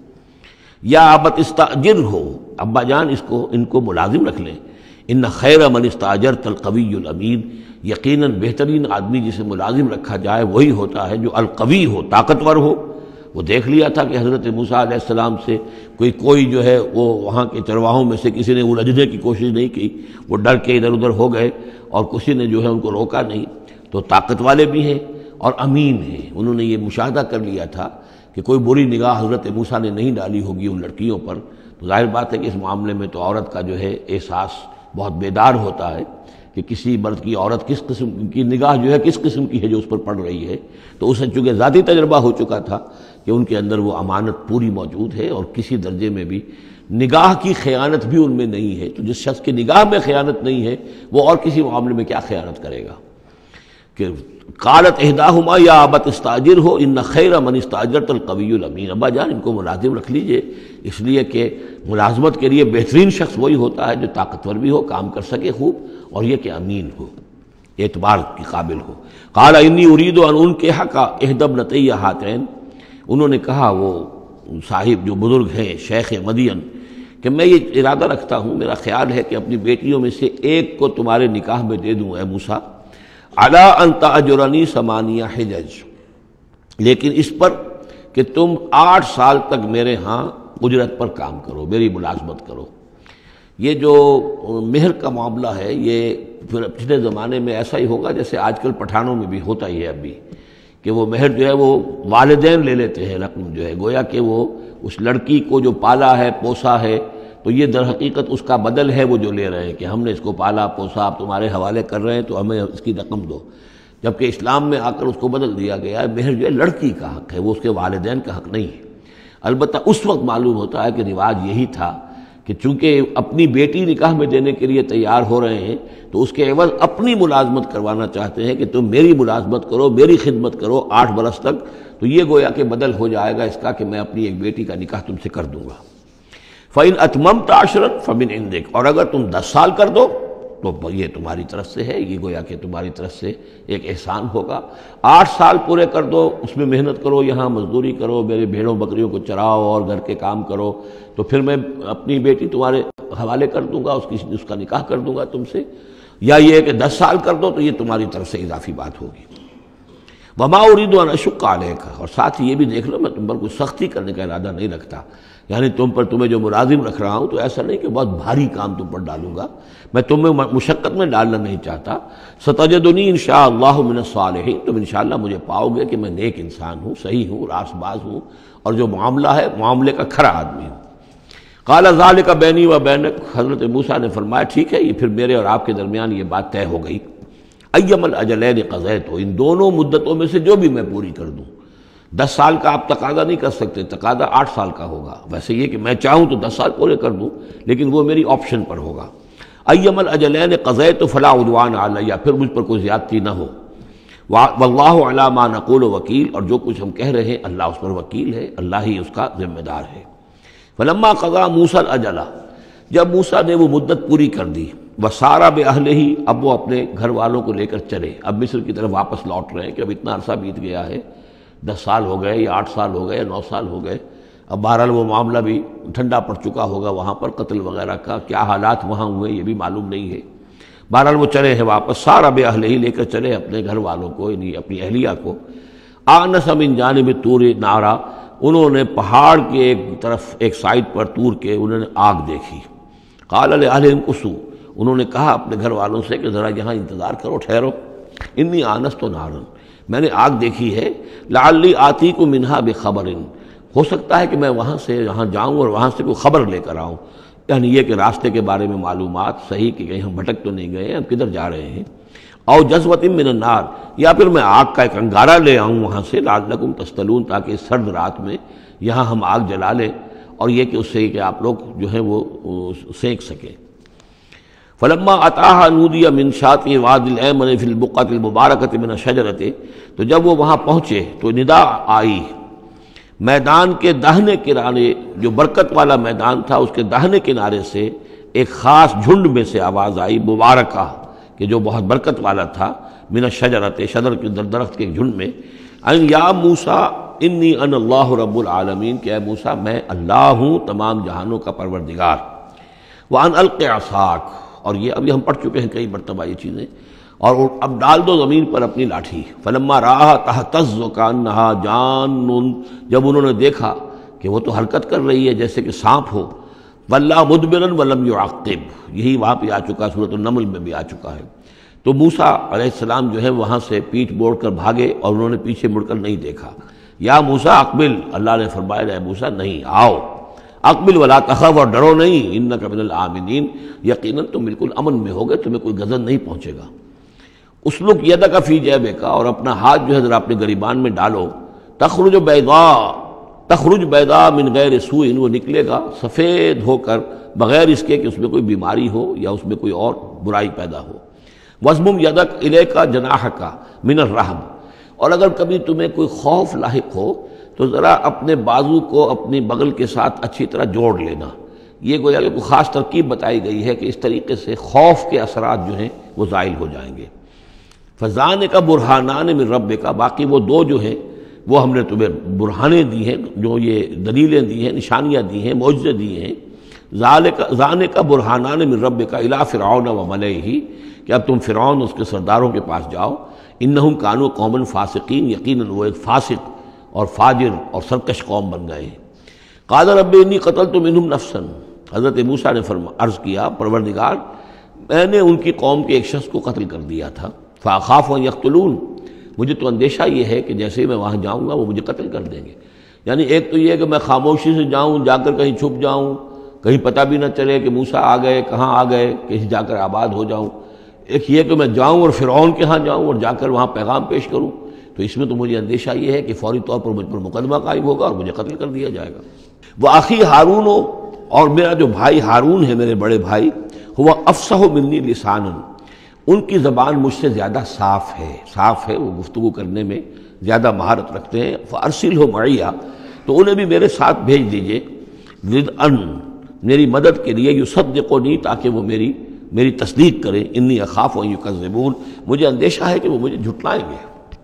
یا ابت استاجر ہو، ابا جان اس کو ان کو ملازم رکھ لیں۔ ان خیر من استاجرت القوی الامین، یقیناً بہترین آدمی جسے ملازم رکھا جائے وہی ہوتا ہے جو القوی ہو، طاقتور ہو۔ وہ دیکھ لیا تھا کہ حضرت موسیٰ علیہ السلام سے کوئی کوئی جو ہے وہ وہاں کے چرواہوں میں سے کسی نے الجھنے کی کوشش نہیں کی، وہ ڈر کے ادھر ادھر ہو گئے اور کسی نے جو ہے ان کو روکا نہیں۔ تو طاقت والے بھی ہیں اور امین ہیں، انہوں نے یہ مشاہدہ کر لیا تھا کہ کوئی بری نگاہ حضرت موسیٰ نے نہیں ڈالی ہوگی ان لڑکیوں پر۔ تو ظاہر بات ہے کہ اس معاملے میں تو عورت کا جو ہے احساس بہت بیدار ہوتا ہے کہ کسی مرد کی عورت کس قسم کی نگاہ جو ہے کس قسم کی ہے جو اس پر پڑ رہی ہے۔ تو اسے چونکہ ذاتی تجربہ ہو چکا تھا کہ ان کے اندر وہ امانت پوری موجود ہے، اور کسی درجے میں بھی نگاہ کی خیانت بھی ان میں نہیں ہے۔ تو جس شخص کی نگاہ میں خیانت نہیں ہے وہ اور کسی معاملے میں کیا خیانت کرے گا؟ کہ قالت احداہما یا ابت استاجر ہو ان خیر من استاجرت القوی الامین، ابا جان ان کو ملازم رکھ لیجئے، اس لیے کہ ملازمت کے لیے بہترین شخص وہی ہوتا ہے جو طاقتور بھی ہو، کام کر سکے خوب، اور یہ کہ امین ہو، اعتبار کے قابل ہو۔ قال انی ارید ان انکحک احدی ابنتی ہاتین، انہوں نے کہا وہ صاحب جو بزرگ ہیں شیخ مدین کہ میں یہ ارادہ رکھتا ہوں، میرا خیال ہے کہ اپنی بیٹیوں میں سے ایک کو تمہارے نکاح میں دے دوں اے موسیٰ، علی ان تأجرنی ثمانیہ حجج، لیکن اس پر کہ تم آٹھ سال تک میرے ہاں اجرت پر کام کرو، میری ملازمت کرو۔ یہ جو مہر کا معاملہ ہے یہ پھر پچھلے زمانے میں ایسا ہی ہوگا جیسے آج کل پٹھانوں میں بھی ہوتا ہی ہے ابھی، کہ وہ مہر جو ہے وہ والدین لے لیتے ہیں رقم جو ہے، گویا کہ وہ اس لڑکی کو جو پالا ہے پوسا ہے تو یہ در حقیقت اس کا بدل ہے وہ جو لے رہے ہیں کہ ہم نے اس کو پالا پوسا، آپ تمہارے حوالے کر رہے ہیں تو ہمیں اس کی رقم دو، جبکہ اسلام میں آ کر اس کو بدل دیا گیا ہے۔ مہر جو ہے لڑکی کا حق ہے، وہ اس کے والدین کا حق نہیں ہے۔ البتہ اس وقت معلوم ہوتا ہے کہ رواج یہی تھا کہ چونکہ اپنی بیٹی نکاح میں دینے کے لیے تیار ہو رہے ہیں تو اس کے عوض اپنی ملازمت کروانا چاہتے ہیں کہ تم میری ملازمت کرو، میری خدمت کرو آٹھ برس تک، تو یہ گویا کہ بدل ہو جائے گا اس کا کہ میں اپنی ایک بیٹی کا نکاح تم سے کر دوں گا۔ فَإِنْ أَتْمَمْتَ عَشْرًا فَمِنْ عِنْدِكَ، اور اگر تم دس سال کر دو تو یہ تمہاری طرف سے ہے، یہ گویا کہ تمہاری طرف سے ایک احسان ہوگا۔ آٹھ سال پورے کر دو، اس میں محنت کرو، یہاں مزدوری کرو، میرے بھیڑوں بکریوں کو چراؤ اور گھر کے کام کرو، تو پھر میں اپنی بیٹی تمہارے حوالے کر دوں گا، اس کی اس کا نکاح کر دوں گا تم سے۔ یا یہ کہ دس سال کر دو تو یہ تمہاری طرف سے اضافی بات ہوگی۔ وما اريد ان اشق عليك، اور ساتھ ہی یہ بھی دیکھ لو میں تم پر کوئی سختی کرنے کا ارادہ نہیں رکھتا، یعنی تم پر تمہیں جو ملازم رکھ رہا ہوں تو ایسا نہیں کہ بہت بھاری کام تم پر ڈالوں گا، میں تمہیں مشقت میں ڈالنا نہیں چاہتا۔ ستجدنی انشاءاللہ من الصالحین، تم انشاءاللہ مجھے پاؤ گے کہ میں نیک انسان ہوں، صحیح ہوں، راست باز ہوں، اور جو معاملہ ہے معاملے کا کھرا آدمی ہوں۔ قال ذلک بینی و بینک، حضرت موسیٰ نے فرمایا ٹھیک ہے، یہ پھر میرے اور آپ کے درمیان یہ بات طے ہو گئی۔ ایم الاجلین قضیت، ان دونوں مدتوں میں سے جو بھی میں پوری کر دوں۔ دس سال کا آپ تقاضا نہیں کر سکتے، تقاضا آٹھ سال کا ہوگا، ویسے یہ کہ میں چاہوں تو دس سال پورے کر دوں لیکن وہ میری آپشن پر ہوگا۔ ایم الاجلین قضیت فلا عدوان علی، پھر مجھ پر کوئی زیادتی نہ ہو۔ واللہ علی ما نقول وکیل، اور جو کچھ ہم کہہ رہے ہیں اللہ اس پر وکیل ہے، اللہ ہی اس کا ذمہ دار ہے۔ فلما قضا موسیٰ الاجل، جب موسیٰ نے وہ مدت پوری کر دی، وسارا باہلہ، اب وہ اپنے گھر والوں کو لے کر چلے، اب مصر کی طرف واپس لوٹ رہے ہیں کہ اب اتنا عرصہ بیت گیا ہے، دس سال ہو گئے یا آٹھ سال ہو گئے یا نو سال ہو گئے، اب بہرحال وہ معاملہ بھی ٹھنڈا پڑ چکا ہوگا، وہاں پر قتل وغیرہ کا کیا حالات وہاں ہوئے یہ بھی معلوم نہیں ہے۔ بہرحال وہ چلے ہیں واپس، سارا باہلہ لے کر چلے اپنے گھر والوں کو، یعنی اپنی اہلیہ کو۔ آنس من جانب طور نارا، انہوں نے پہاڑ کے ایک طرف ایک سائڈ پر طور کے انہوں نے آگ دیکھی۔ قال لأہلہم کثوا، انہوں نے کہا اپنے گھر والوں سے کہ ذرا یہاں انتظار کرو، ٹھہرو، انی آنست نارا، میں نے آگ دیکھی ہے، لعلی آتیکم منہا بخبر، ہو سکتا ہے کہ میں وہاں سے یہاں جاؤں اور وہاں سے کوئی خبر لے کر آؤں، یعنی یہ کہ راستے کے بارے میں معلومات صحیح کہ کہیں ہم بھٹک تو نہیں گئے، ہم کدھر جا رہے ہیں، او جذوۃ من النار، یا پھر میں آگ کا ایک انگارہ لے آؤں وہاں سے، لعلکم تستلون، تاکہ اس سرد رات میں یہاں ہم آگ جلا لیں اور یہ کہ اس سے کہ آپ لوگ جو ہیں وہ سینک سکیں۔ فلما اتاها نودی من شاطئ وادی الایمن فی البقعۃ المبارکۃ من الشجرۃ، تو جب وہ وہاں پہنچے تو ندا آئی، میدان کے داہنے کنارے، جو برکت والا میدان تھا اس کے داہنے کنارے سے ایک خاص جھنڈ میں سے آواز آئی، مبارکہ، کہ جو بہت برکت والا تھا، من الشجرۃ، شجر کے درخت کے ایک جھنڈ میں، ان یا موسیٰ انی ان اللہ رب العالمین، کہ اے موسیٰ میں اللہ ہوں تمام جہانوں کا پروردگار، وان الق عصاک، اور یہ ابھی ہم پڑھ چکے ہیں کئی مرتبہ یہ چیزیں، اور اب ڈال دو زمین پر اپنی لاٹھی، فلما رآہا تہتز کانہا جان، جب انہوں نے دیکھا کہ وہ تو حرکت کر رہی ہے جیسے کہ سانپ ہو، ولا مدبرا ولم یعقب، یہی وہاں پہ آ چکا، سورۃ النمل میں بھی آ چکا ہے۔ تو موسیٰ علیہ السلام جو ہے وہاں سے پیٹھ موڑ کر بھاگے اور انہوں نے پیچھے مڑ کر نہیں دیکھا۔ یا موسیٰ اقبل، اللہ نے فرمایا اے موسیٰ نہیں، آؤ، اقبل ولا تخف، اور ڈرو نہیں، انک من الآمنین، یقیناً تم بالکل امن میں ہوگے، تمہیں کوئی غضب نہیں پہنچے گا۔ اسلک یدک فی جیبک، اور اپنا ہاتھ جو ہے ذرا اپنے گریبان میں ڈالو، تخرج بیضاء، تخرج بیضاء من غیر سوء، وہ نکلے گا سفید ہو کر بغیر اس کے کہ اس میں کوئی بیماری ہو یا اس میں کوئی اور برائی پیدا ہو۔ وَاضْمُمْ یدک الیک جناحک من الرہب، اور اگر کبھی تمہیں کوئی خوف لاحق ہو تو ذرا اپنے بازو کو اپنی بغل کے ساتھ اچھی طرح جوڑ لینا۔ یہ گویا کہ کوئی خاص ترکیب بتائی گئی ہے کہ اس طریقے سے خوف کے اثرات جو ہیں وہ زائل ہو جائیں گے۔ فَذَانِکَ بُرْہَانَانِ مِن رَبِّکَ، باقی وہ دو جو ہیں وہ ہم نے تمہیں برہانے دی ہیں، جو یہ دلیلیں دی ہیں، نشانیاں دی ہیں، معجزے دیے ہیں۔ ذَانِکَ بُرْہَانَانِ مِن رَبِّکَ إِلَىٰ فِرْعَوْنَ وَمَلَئِهِ، کہ اب تم فرعون اس کے سرداروں کے پاس جاؤ، انہم کانوا قوما فاسقین، یقیناً وہ ایک فاسق اور فاجر اور سرکش قوم بن گئے ہیں۔ قال رب انی قتلت منہم نفسا، حضرت موسیٰ نے فرما عرض کیا پروردگار میں نے ان کی قوم کے ایک شخص کو قتل کر دیا تھا، فاخاف ان یقتلون، مجھے تو اندیشہ یہ ہے کہ جیسے ہی میں وہاں جاؤں گا وہ مجھے قتل کر دیں گے۔ یعنی ایک تو یہ کہ میں خاموشی سے جاؤں، جا کر کہیں چھپ جاؤں، کہیں پتہ بھی نہ چلے کہ موسیٰ آ گئے، کہاں آ گئے، کہیں جا کر آباد ہو جاؤں، ایک یہ کہ میں جاؤں اور فرعون کے ہاں جاؤں اور جا کر وہاں پیغام پیش کروں، تو اس میں تو مجھے اندیشہ یہ ہے کہ فوری طور پر مجھ پر مقدمہ قائم ہوگا اور مجھے قتل کر دیا جائے گا۔ وہ آخی ہارون، اور میرا جو بھائی ہارون ہے، میرے بڑے بھائی، ہوا افصح منی لسانا، ان کی زبان مجھ سے زیادہ صاف ہے، صاف ہے، وہ گفتگو کرنے میں زیادہ مہارت رکھتے ہیں۔ فارسلہ معی، تو انہیں بھی میرے ساتھ بھیج دیجئے، ردءً، میری مدد کے لیے، یصدقونی، تاکہ وہ میری میری تصدیق کریں، انی اخاف ان یکذبون، مجھے اندیشہ ہے کہ وہ مجھے جھٹلائیں گے۔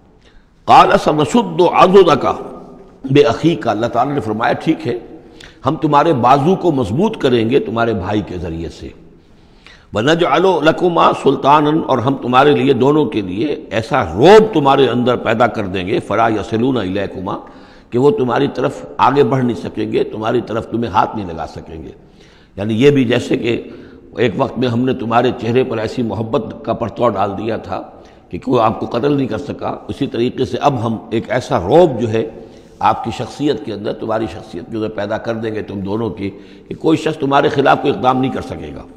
قال سنشد عضدک باخیک، اللہ تعالیٰ نے فرمایا ٹھیک ہے ہم تمہارے بازو کو مضبوط کریں گے تمہارے بھائی کے ذریعے سے، وَنَجْعَلُ لَكُمَا سُلْطَانًا، اور ہم تمہارے لیے دونوں کے لیے ایسا روب تمہارے اندر پیدا کر دیں گے، فَلَا يَصِلُونَ إِلَيْكُمَا، کہ وہ تمہاری طرف آگے بڑھ نہیں سکیں گے، تمہاری طرف تمہیں ہاتھ نہیں لگا سکیں گے۔ یعنی یہ بھی جیسے کہ ایک وقت میں ہم نے تمہارے چہرے پر ایسی محبت کا پرتو ڈال دیا تھا کہ کوئی آپ کو قتل نہیں کر سکا، اسی طریقے سے اب ہم ایک ایسا روب جو ہے آپ کی شخصیت کے اندر، تمہاری شخصیت کے اندر پیدا کر دیں گے تم دونوں کی، کہ کوئی شخص تمہارے خلاف کوئی اقدام نہیں کر سکے گا۔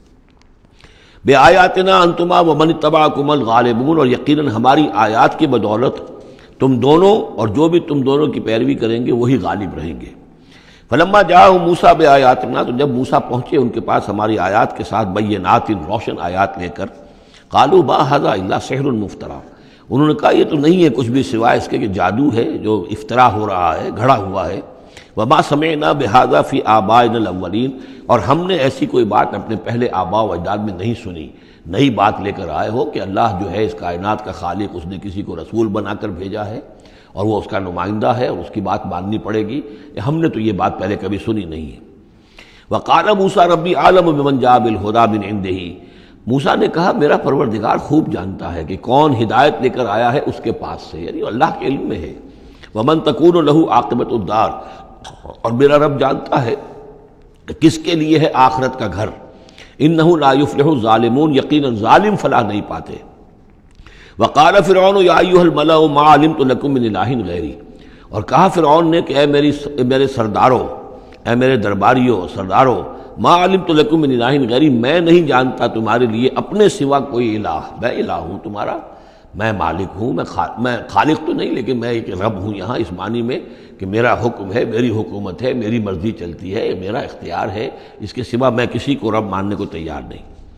بے آیاتنا انتما ومن اتبعکم الغالبون، اور یقیناً ہماری آیات کی بدولت تم دونوں اور جو بھی تم دونوں کی پیروی کریں گے وہی غالب رہیں گے۔ فلما جاءهم موسیٰ بآیاتنا، تو جب موسیٰ پہنچے ان کے پاس ہماری آیات کے ساتھ، بینات، روشن آیات لے کر، قالوا ما ھذا الا سحر مفترا، انہوں نے کہا یہ تو نہیں ہے کچھ بھی سوائے اس کے کہ جادو ہے جو افترا ہو رہا ہے، گھڑا ہوا ہے۔ وما سمعنا بھذا فی آبائنا الاولین، اور ہم نے ایسی کوئی بات اپنے پہلے آباء و اجداد میں نہیں سنی۔ نئی بات لے کر آئے ہو کہ اللہ جو ہے اس کائنات کا خالق، اس نے کسی کو رسول بنا کر بھیجا ہے اور وہ اس کا نمائندہ ہے اور اس کی بات ماننی پڑے گی، ہم نے تو یہ بات پہلے کبھی سنی نہیں ہے۔ وقال موسیٰ ربی اعلم بمن جاء بالہدی من عنده، موسیٰ نے کہا میرا پروردگار خوب جانتا ہے کہ کون ہدایت لے کر آیا ہے اس کے پاس سے، یعنی اللہ کے علم میں ہے۔ ومن تکون له عاقبۃ الدار، اور میرا رب جانتا ہے کہ کس کے لیے ہے آخرت کا گھر۔ انہ لا یفلح الظالمون، یقیناً ظالم فلاح نہیں پاتے۔ وقال فرعون یا ایھا الملأ ما علمت لکم من الہ غیری، اور کہا فرعون نے کہ اے میری میرے سرداروں، اے میرے درباریوں سرداروں، ما علمت لکم من الہ غیری، میں نہیں جانتا تمہارے لیے اپنے سوا کوئی الہ، میں الہ ہوں تمہارا، میں مالک ہوں، میں خالق, میں خالق تو نہیں لیکن میں ایک رب ہوں یہاں، اس معنی میں کہ میرا حکم ہے، میری حکومت ہے، میری مرضی چلتی ہے، میرا اختیار ہے، اس کے سوا میں کسی کو رب ماننے کو تیار نہیں،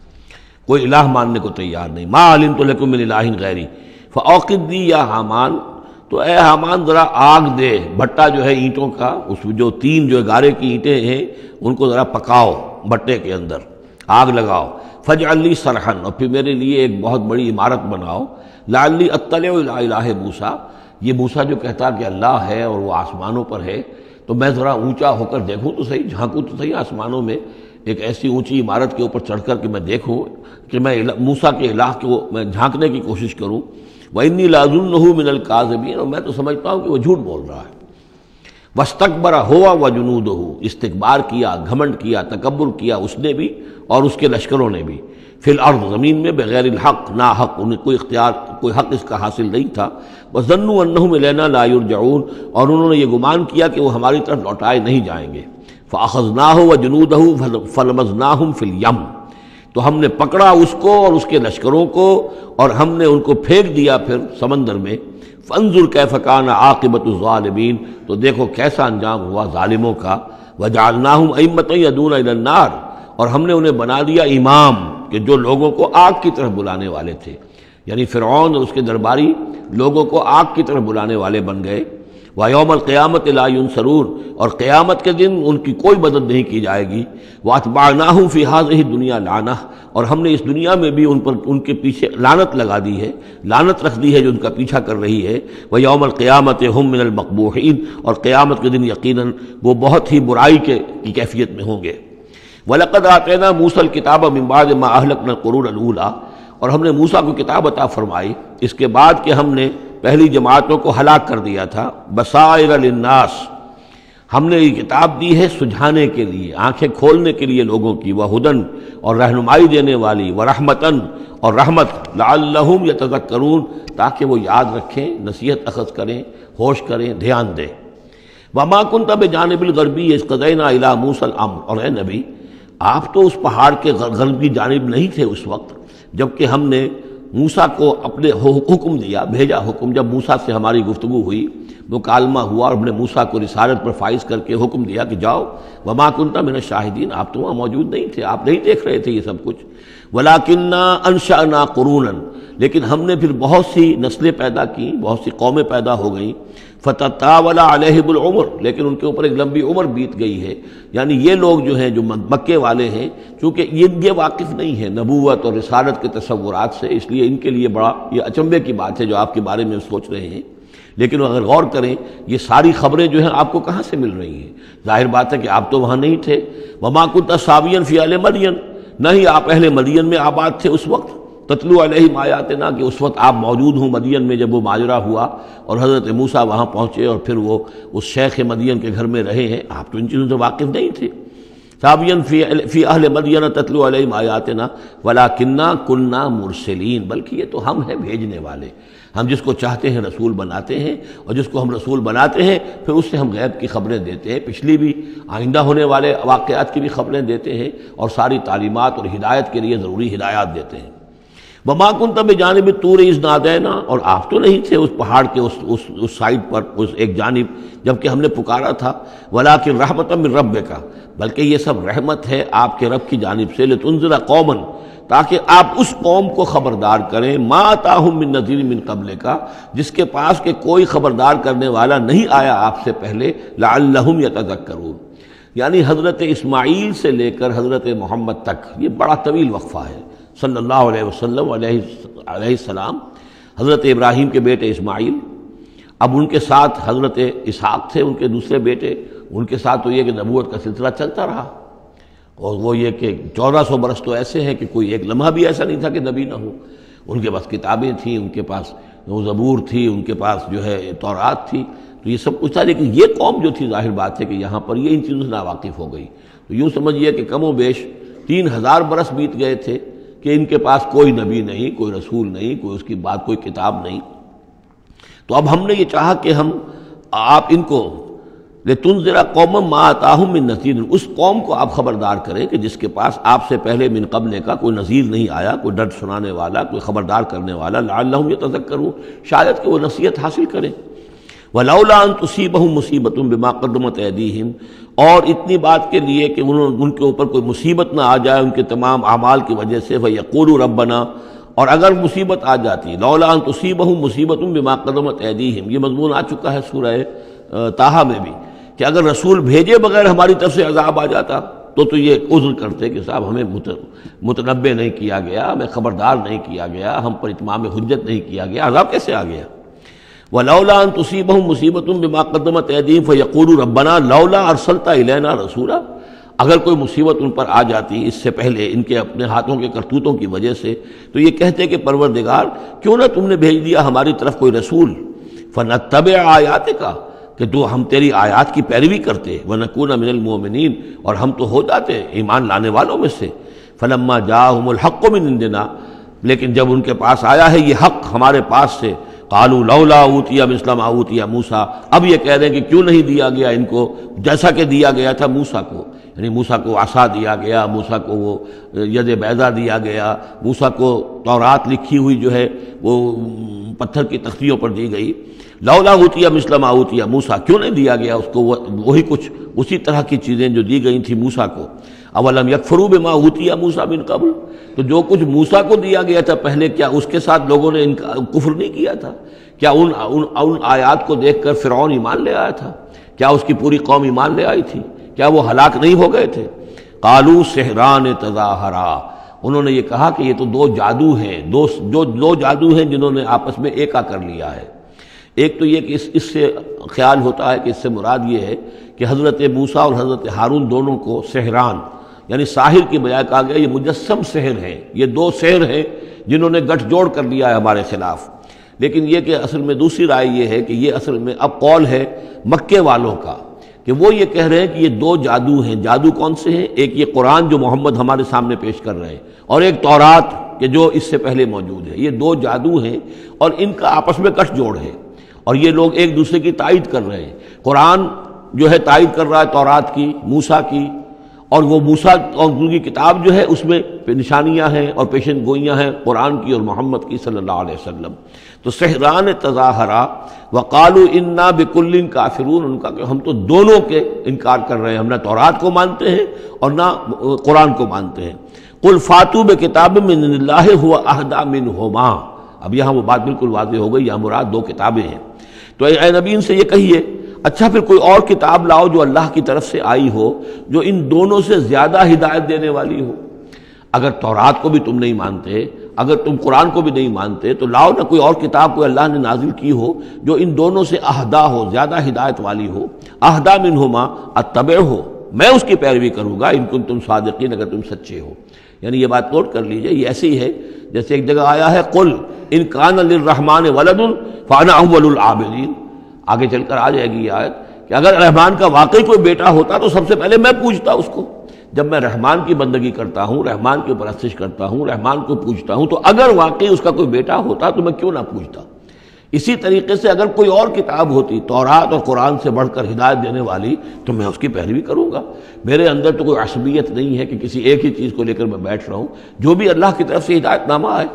کوئی الہ ماننے کو تیار نہیں۔ ما علمت لکم من الہ غیری فاوقد لی یا حامان، تو اے حامان ذرا آگ دے، بھٹا جو ہے اینٹوں کا، اس جو تین جو گارے کی اینٹیں ہیں ان کو ذرا پکاؤ بھٹے کے اندر، آگ لگاؤ، فاجعل لی صرحا، اور پھر میرے لیے ایک بہت بڑی عمارت بناؤ، لعلی اطلع الی الہ موسیٰ، یہ موسیٰ جو کہتا کہ اللہ ہے اور وہ آسمانوں پر ہے، تو میں ذرا اونچا ہو کر دیکھوں تو صحیح، جھانکوں تو صحیح آسمانوں میں، ایک ایسی اونچی عمارت کے اوپر چڑھ کر کہ میں دیکھوں کہ میں موسیٰ کے الہ کو میں جھانکنے کی کوشش کروں۔ وَإِنِّي لَأَظُنُّهُ مِنَ الْكَاذِبِينَ، اور میں تو سمجھتا ہوں کہ وہ جھوٹ بول رہا ہے۔ وَاسْتَكْبَرَ هُوَ وَجُنُودُهُ، استکبار کیا، گھمنڈ کیا، تکبر کیا اس نے بھی اور اس کے لشکروں نے بھی، فی الارض، زمین میں، بغیر الحق، نا حق، انہیں کوئی اختیار کوئی حق اس کا حاصل نہیں تھا۔ وَظَنُّوا أَنَّهُمْ إِلَيْنَا لَا يُرْجَعُونَ، اور انہوں نے یہ گمان کیا کہ وہ ہماری طرف لوٹائے نہیں جائیں گے۔ فَأَخَذْنَاهُ وَجُنُودَهُ فَلَمَزْنَاهُمْ فِي الْيَمِّ، تو ہم نے پکڑا اس کو اور اس کے لشکروں کو اور ہم نے ان کو پھینک دیا پھر سمندر میں۔ فانظر کیف کان عاقبۃ الظالمین، تو دیکھو کیسا انجام ہوا ظالموں کا۔ وجعلناہم ائمۃ یدعون الی النار، اور ہم نے انہیں بنا دیا امام کہ جو لوگوں کو آگ کی طرف بلانے والے تھے، یعنی فرعون اور اس کے درباری لوگوں کو آگ کی طرف بلانے والے بن گئے۔ وَيَوْمَ الْقِيَامَةِ لَا يُنصَرُونَ، اور قیامت کے دن ان کی کوئی مدد نہیں کی جائے گی۔ وَأَتْبَعْنَاهُمْ فِي هَذِهِ الدُّنْيَا لَعْنَةً، اور ہم نے اس دنیا میں بھی ان پر ان کے پیچھے لعنت لگا دی ہے، لعنت رکھ دی ہے جو ان کا پیچھا کر رہی ہے۔ وَيَوْمَ الْقِيَامَةِ هُمْ مِنَ الْمَقْبُوحِينَ، اور قیامت کے دن یقیناً وہ بہت ہی برائی کے کی کیفیت میں ہوں گے۔ وَلَقَدْ آتَيْنَا مُوسَى الْكِتَابَ مِن بَعْدِ مَا أَهْلَكْنَا الْقُرُونَ الْأُولَىٰ، اور ہم نے موسیٰ کو کتاب عطا فرمائی اس کے بعد کہ ہم نے پہلی جماعتوں کو ہلاک کر دیا تھا۔ بصائر للناس، ہم نے یہ کتاب دی ہے سجھانے کے لیے، آنکھیں کھولنے کے لیے لوگوں کی، وہدن، اور رہنمائی دینے والی، ورحمتن، اور رحمت، لعلہم یتذکرون، تاکہ وہ یاد رکھیں، نصیحت اخذ کریں، ہوش کریں، دھیان دیں۔ وما کنت بجانب الغربی اذ قضینا الی موسیٰ الامر، اور اے نبی آپ تو اس پہاڑ کے غربی جانب نہیں تھے اس وقت جبکہ ہم نے موسیٰ کو اپنے حکم دیا، بھیجا حکم، جب موسیٰ سے ہماری گفتگو ہوئی، مکالمہ ہوا، اور ہم نے موسیٰ کو رسالت پر فائز کر کے حکم دیا کہ جاؤ۔ وما کنت من الشاہدین، آپ تو وہاں موجود نہیں تھے، آپ نہیں دیکھ رہے تھے یہ سب کچھ۔ ولکننا انشأنا قرونا، لیکن ہم نے پھر بہت سی نسلیں پیدا کی، بہت سی قومیں پیدا ہو گئیں۔ فتطاول علیہم العمر، لیکن ان کے اوپر ایک لمبی عمر بیت گئی ہے، یعنی یہ لوگ جو ہیں جو مکے والے ہیں، چونکہ یہ یہ واقف نہیں ہیں نبوت اور رسالت کے تصورات سے، اس لیے ان کے لیے بڑا یہ اچنبے کی بات ہے جو آپ کے بارے میں سوچ رہے ہیں۔ لیکن اگر غور کریں یہ ساری خبریں جو ہیں آپ کو کہاں سے مل رہی ہیں؟ ظاہر بات ہے کہ آپ تو وہاں نہیں تھے۔ وما کنت ساویا فی اہل مدین، نہ ہی آپ اہل مدین میں آباد تھے اس وقت۔ تتلو علیہم آیاتنا، کہ اس وقت آپ موجود ہوں مدین میں جب وہ ماجرا ہوا اور حضرت موسیٰ وہاں پہنچے اور پھر وہ اس شیخ مدین کے گھر میں رہے ہیں، آپ تو ان چیزوں سے واقف نہیں تھے۔ ساویا فی اہل مدین تتلو علیہم آیاتنا ولکننا کننا مرسلین، بلکہ یہ تو ہم ہیں بھیجنے والے، ہم جس کو چاہتے ہیں رسول بناتے ہیں، اور جس کو ہم رسول بناتے ہیں پھر اس سے ہم غیب کی خبریں دیتے ہیں، پچھلی بھی آئندہ ہونے والے واقعات کی بھی خبریں دیتے ہیں، اور ساری تعلیمات اور ہدایت کے لیے ضروری ہدایات دیتے ہیں۔ وما کنت بجانب الطور اذ نادینا، اور آپ تو نہیں تھے اس پہاڑ کے اس اس اس سائڈ پر، اس ایک جانب جبکہ ہم نے پکارا تھا۔ ولکن رحمۃ من ربک، بلکہ یہ سب رحمت ہے آپ کے رب کی جانب سے، لتنذر قوما، تاکہ آپ اس قوم کو خبردار کریں، ما آتاہم من نذیر من قبلک، جس کے پاس کہ کوئی خبردار کرنے والا نہیں آیا آپ سے پہلے، لعلہم یتذکرون، یعنی حضرت اسماعیل سے لے کر حضرت محمد تک یہ بڑا طویل وقفہ ہے۔ صلی اللہ علیہ وسلم علیہ علیہ السلام، حضرت ابراہیم کے بیٹے اسماعیل، اب ان کے ساتھ حضرت اسحاق تھے ان کے دوسرے بیٹے، ان کے ساتھ تو یہ کہ نبوت کا سلسلہ چلتا رہا، اور وہ یہ کہ چودہ سو برس تو ایسے ہیں کہ کوئی ایک لمحہ بھی ایسا نہیں تھا کہ نبی نہ ہو۔ ان کے پاس کتابیں تھیں، ان کے پاس وہ زبور تھی، ان کے پاس جو ہے تورات تھی، تو یہ سب کچھ تھا، لیکن یہ قوم جو تھی ظاہر بات ہے کہ یہاں پر یہ ان چیزوں سے ناواقف ہو گئی۔ تو یوں سمجھیے کہ کم و بیش تین ہزار برس بیت گئے تھے کہ ان کے پاس کوئی نبی نہیں، کوئی رسول نہیں، کوئی اس کی بات کوئی کتاب نہیں۔ تو اب ہم نے یہ چاہا کہ ہم آپ ان کو لِتُنذِرَ قَوْمًا مَا آتَاهُم مِّن نَذِيرٍ، اس قوم کو آپ خبردار کریں کہ جس کے پاس آپ سے پہلے من قبل کا کوئی نذیر نہیں آیا، کوئی ڈر سنانے والا، کوئی خبردار کرنے والا، لعلہم یتذکرون، شاید کہ وہ نصیحت حاصل کریں۔ وَلَوْلَا أَن تُصِيبَهُم مُّصِيبَةٌ بِمَا قَدَّمَتْ أَيْدِيهِمْ، اور اتنی بات کے لیے کہ ان کے اوپر کوئی مصیبت نہ آ جائے ان کے تمام اعمال کی وجہ سے، فَيَقُولُوا رَبَّنَا، اور اگر مصیبت آ جاتی، لولا ان تصیبہم مصیبۃ بما قدمت ایدیہم، یہ مضمون آ چکا ہے سورہ طٰہٰ میں بھی، کہ اگر رسول بھیجے بغیر ہماری طرف سے عذاب آ جاتا تو تو یہ عذر کرتے کہ صاحب ہمیں متنبع نہیں کیا گیا، ہمیں خبردار نہیں کیا گیا، ہم پر اتمام حجت نہیں کیا گیا، عذاب کیسے آ گیا؟ وَلَوْلَا أَن تُصِيبَهُم مُّصِيبَةٌ بِمَا قَدَّمَتْ أَيْدِيهِمْ فَيَقُولُوا رَبَّنَا لَوْلَا أَرْسَلْتَ إِلَيْنَا رَسُولًا، اگر کوئی مصیبت ان پر آ جاتی اس سے پہلے ان کے اپنے ہاتھوں کے کرتوتوں کی وجہ سے، تو یہ کہتے کہ پروردگار کیوں نہ تم نے بھیج دیا ہماری طرف کوئی رسول، فَنَتَّبِعَ آیَاتِكَ، کہ تو ہم تیری آیات کی پیروی کرتے، وَنَكُونَ مِنَ الْمُؤْمِنِينَ، اور ہم تو ہو جاتے ایمان لانے والوں میں سے۔ فَلَمَّا جَاءَهُمُ الْحَقُّ مِنْ عِنْدِنَا، لیکن جب ان کے پاس آیا ہے یہ حق ہمارے پاس سے، قالوا لولا اوتي مثل ما اوتي موسیٰ، اب یہ کہہ رہے ہیں کہ کیوں نہیں دیا گیا ان کو جیسا کہ دیا گیا تھا موسیٰ کو، یعنی موسیٰ کو عصا دیا گیا، موسیٰ کو وہ ید بیضا دیا گیا، موسیٰ کو تورات لکھی ہوئی جو ہے وہ پتھر کی تختیوں پر دی گئی۔ لولا اوتي مثل ما اوتي موسیٰ، کیوں نہیں دیا گیا اس کو وہی کچھ اسی طرح کی چیزیں جو دی گئی تھیں موسیٰ کو۔ اولم یکفروا بما اوتي موسیٰ من قبل، تو جو کچھ موسیٰ کو دیا گیا تھا پہلے، کیا اس کے ساتھ لوگوں نے کفر نہیں کیا تھا؟ کیا ان ان, ان آیات کو دیکھ کر فرعون ایمان لے آیا تھا؟ کیا اس کی پوری قوم ایمان لے آئی تھی؟ کیا وہ ہلاک نہیں ہو گئے تھے؟ قالوا سحران تظاہرا، انہوں نے یہ کہا کہ یہ تو دو جادو ہیں، دو جو دو جادو ہیں جنہوں نے آپس میں ایکا کر لیا ہے۔ ایک تو یہ کہ اس, اس سے خیال ہوتا ہے کہ اس سے مراد یہ ہے کہ حضرت موسیٰ اور حضرت ہارون دونوں کو سحران، یعنی ساحر کی بجائے کہا گیا یہ مجسم سحر ہیں، یہ دو سحر ہیں جنہوں نے گٹھ جوڑ کر لیا ہے ہمارے خلاف۔ لیکن یہ کہ اصل میں دوسری رائے یہ ہے کہ یہ اصل میں اب قول ہے مکے والوں کا، کہ وہ یہ کہہ رہے ہیں کہ یہ دو جادو ہیں۔ جادو کون سے ہیں؟ ایک یہ قرآن جو محمد ہمارے سامنے پیش کر رہے ہیں، اور ایک تورات کہ جو اس سے پہلے موجود ہے، یہ دو جادو ہیں اور ان کا آپس میں گٹھ جوڑ ہے، اور یہ لوگ ایک دوسرے کی تائید کر رہے ہیں۔ قرآن جو ہے تائید کر رہا ہے تورات کی، موسیٰ کی، اور وہ موسیٰ اور ان کی کتاب جو ہے اس میں نشانیاں ہیں اور پیشن گوئیاں ہیں قرآن کی اور محمد کی صلی اللہ علیہ وسلم۔ تو سحران تظاہرا وقالوا انا بکل کافرون، ان کا کہ ہم تو دونوں کے انکار کر رہے ہیں، ہم نہ تورات کو مانتے ہیں اور نہ قرآن کو مانتے ہیں۔ قل فاتوا بکتاب من اللہ هو اہدی منہما، اب یہاں وہ بات بالکل واضح ہو گئی، یہاں مراد دو کتابیں ہیں۔ تو اے نبی ان سے یہ کہیے اچھا پھر کوئی اور کتاب لاؤ جو اللہ کی طرف سے آئی ہو، جو ان دونوں سے زیادہ ہدایت دینے والی ہو۔ اگر تورات کو بھی تم نہیں مانتے، اگر تم قرآن کو بھی نہیں مانتے، تو لاؤ نہ کوئی اور کتاب کوئی اللہ نے نازل کی ہو جو ان دونوں سے اہدا ہو، زیادہ ہدایت والی ہو۔ اہدا منہما اتبع ہو، میں اس کی پیروی کروں گا، ان کنتم صادقین، اگر تم سچے ہو۔ یعنی یہ بات نوٹ کر لیجئے، یہ ایسی ہے جیسے ایک جگہ آیا ہے قل ان کان للرحمن ولد فانا اول العابدین، آگے چل کر آ جائے گی یہ آیت کہ اگر رحمان کا واقعی کوئی بیٹا ہوتا تو سب سے پہلے میں پوچھتا اس کو۔ جب میں رحمان کی بندگی کرتا ہوں، رحمان کی پرستش کرتا ہوں، رحمان کو پوچھتا ہوں، تو اگر واقعی اس کا کوئی بیٹا ہوتا تو میں کیوں نہ پوچھتا۔ اسی طریقے سے اگر کوئی اور کتاب ہوتی تورات اور قرآن سے بڑھ کر ہدایت دینے والی تو میں اس کی پیروی کروں گا۔ میرے اندر تو کوئی عصبیت نہیں ہے کہ کسی ایک ہی چیز کو لے کر میں بیٹھ رہا ہوں، جو بھی اللہ کی طرف سے ہدایت نامہ ہے۔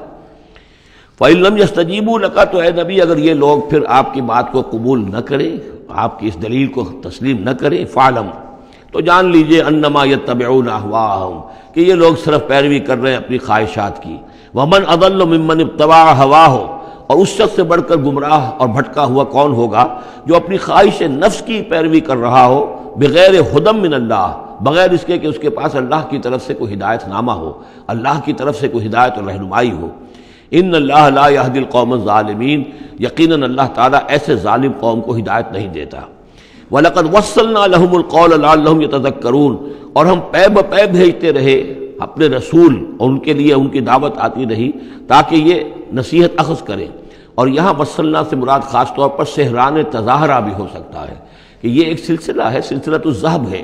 فَإِن لَّمْ يَسْتَجِيبُوا لَكَ، تو اے نبی اگر یہ لوگ پھر آپ کی بات کو قبول نہ کریں، آپ کی اس دلیل کو تسلیم نہ کریں، فَعْلَمْ، تو جان لیجئے انما یتبعون اہواءہم، کہ یہ لوگ صرف پیروی کر رہے ہیں اپنی خواہشات کی۔ ومن اضل ممن اتبع ہواہ، اور اس شخص سے بڑھ کر گمراہ اور بھٹکا ہوا کون ہوگا جو اپنی خواہش نفس کی پیروی کر رہا ہو، بغیر ہدی من اللہ، بغیر اس کے کہ اس کے پاس اللہ کی طرف سے کوئی ہدایت نامہ ہو، اللہ کی طرف سے کوئی ہدایت اور رہنمائی ہو۔ ان اللہ لا یہدی القوم الظالمین، یقیناً اللہ تعالیٰ ایسے ظالم قوم کو ہدایت نہیں دیتا۔ وَلَقَدْ وَصَّلْنَا لَهُمُ الْقَوْلَ لَعَلَّهُمْ يَتَذَكَّرُونَ، اور ہم پے بپے بھیجتے رہے اپنے رسول، اور ان کے لیے ان کی دعوت آتی رہی تاکہ یہ نصیحت اخذ کریں۔ اور یہاں وصلنا سے مراد خاص طور پر سحران تظاہرہ بھی ہو سکتا ہے کہ یہ ایک سلسلہ ہے، سلسلۃ الذہب ہے،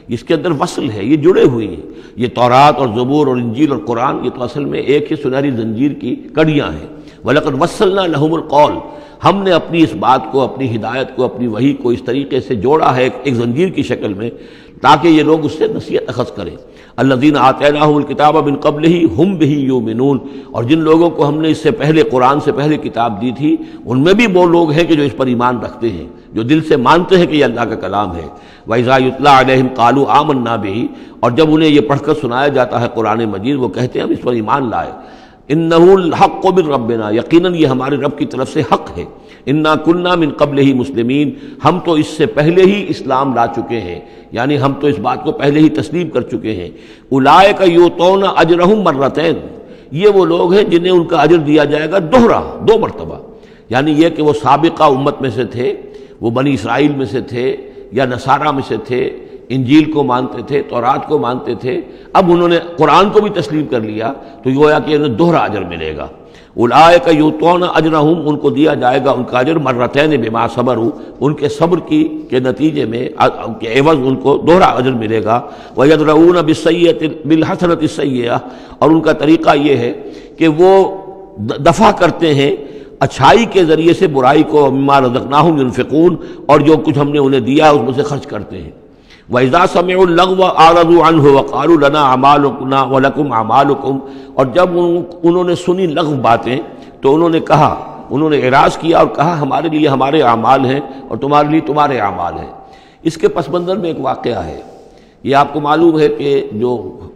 اس کے اندر وصل ہے، یہ جڑے ہوئی ہیں، یہ تورات اور زبور اور انجیل اور قرآن یہ تو اصل میں ایک ہی سنہری زنجیر کی کڑیاں ہیں۔ وَلَقَدْ وَصَّلْنَا لَهُمُ الْقَوْلَ، ہم نے اپنی اس بات کو، اپنی ہدایت کو، اپنی وحی کو اس طریقے سے جوڑا ہے ایک زنجیر کی شکل میں تاکہ یہ لوگ اس سے نصیحت اخذ کریں۔ الذین آتیناہم الکتاب من قبلہ ہم بہ یؤمنون، اور جن لوگوں کو ہم نے اس سے پہلے قرآن سے پہلے کتاب دی تھی ان میں بھی وہ لوگ ہیں کہ جو اس پر ایمان رکھتے ہیں، جو دل سے مانتے ہیں کہ یہ اللہ کا کلام ہے۔ وَإِذَا يُتْلَىٰ عَلَيْهِمْ قَالُوا آمَنَّا بِهِ، اور جب انہیں یہ پڑھ کر سنایا جاتا ہے قرآن مجید وہ کہتے ہیں ہم اس پر ایمان لائے۔ إِنَّهُ الْحَقُّ مِن رَّبِّنَا، یقیناً یہ ہمارے رب کی طرف سے حق ہے۔ انا كنا من قبلہ مسلمین، ہم تو اس سے پہلے ہی اسلام لا چکے ہیں، یعنی ہم تو اس بات کو پہلے ہی تسلیم کر چکے ہیں۔ اولئک یؤتون اجرہم مرتین، یہ وہ لوگ ہیں جنہیں ان کا اجر دیا جائے گا دوہرا، دو مرتبہ، یعنی یہ کہ وہ سابقہ امت میں سے تھے، وہ بنی اسرائیل میں سے تھے یا نصارہ میں سے تھے، انجیل کو مانتے تھے، تورات کو مانتے تھے، اب انہوں نے قرآن کو بھی تسلیم کر لیا تو یہ گویا کہ انہیں دوہرا اجر ملے گا۔ اولئک یؤتون اجرہم، ان کو دیا جائے گا ان کا اجر مرتین بما صبروا، ان کے صبر کی کے نتیجے میں کے عوض ان کو دوہرا اجر ملے گا۔ ویدرؤون بالسیئۃ بالحسنۃ السیئۃ، اور ان کا طریقہ یہ ہے کہ وہ دفع کرتے ہیں اچھائی کے ذریعے سے برائی کو، مما رزقناہم ينفقون، اور جو کچھ ہم نے انہیں دیا اس میں سے خرچ کرتے ہیں۔ وَإِذَا سَمِعُوا اللَّغْوَ أَعْرَضُوا عَنْهُ وَقَالُوا لَنَا أَعْمَالُنَا وَلَكُمْ أَعْمَالُكُمْ، اور جب انہوں نے سنی لغو باتیں تو انہوں نے کہا، انہوں نے اعراض کیا اور کہا ہمارے لیے ہمارے اعمال ہیں اور تمہارے لیے تمہارے اعمال ہیں۔ اس کے پس منظر میں ایک واقعہ ہے، یہ آپ کو معلوم ہے کہ جو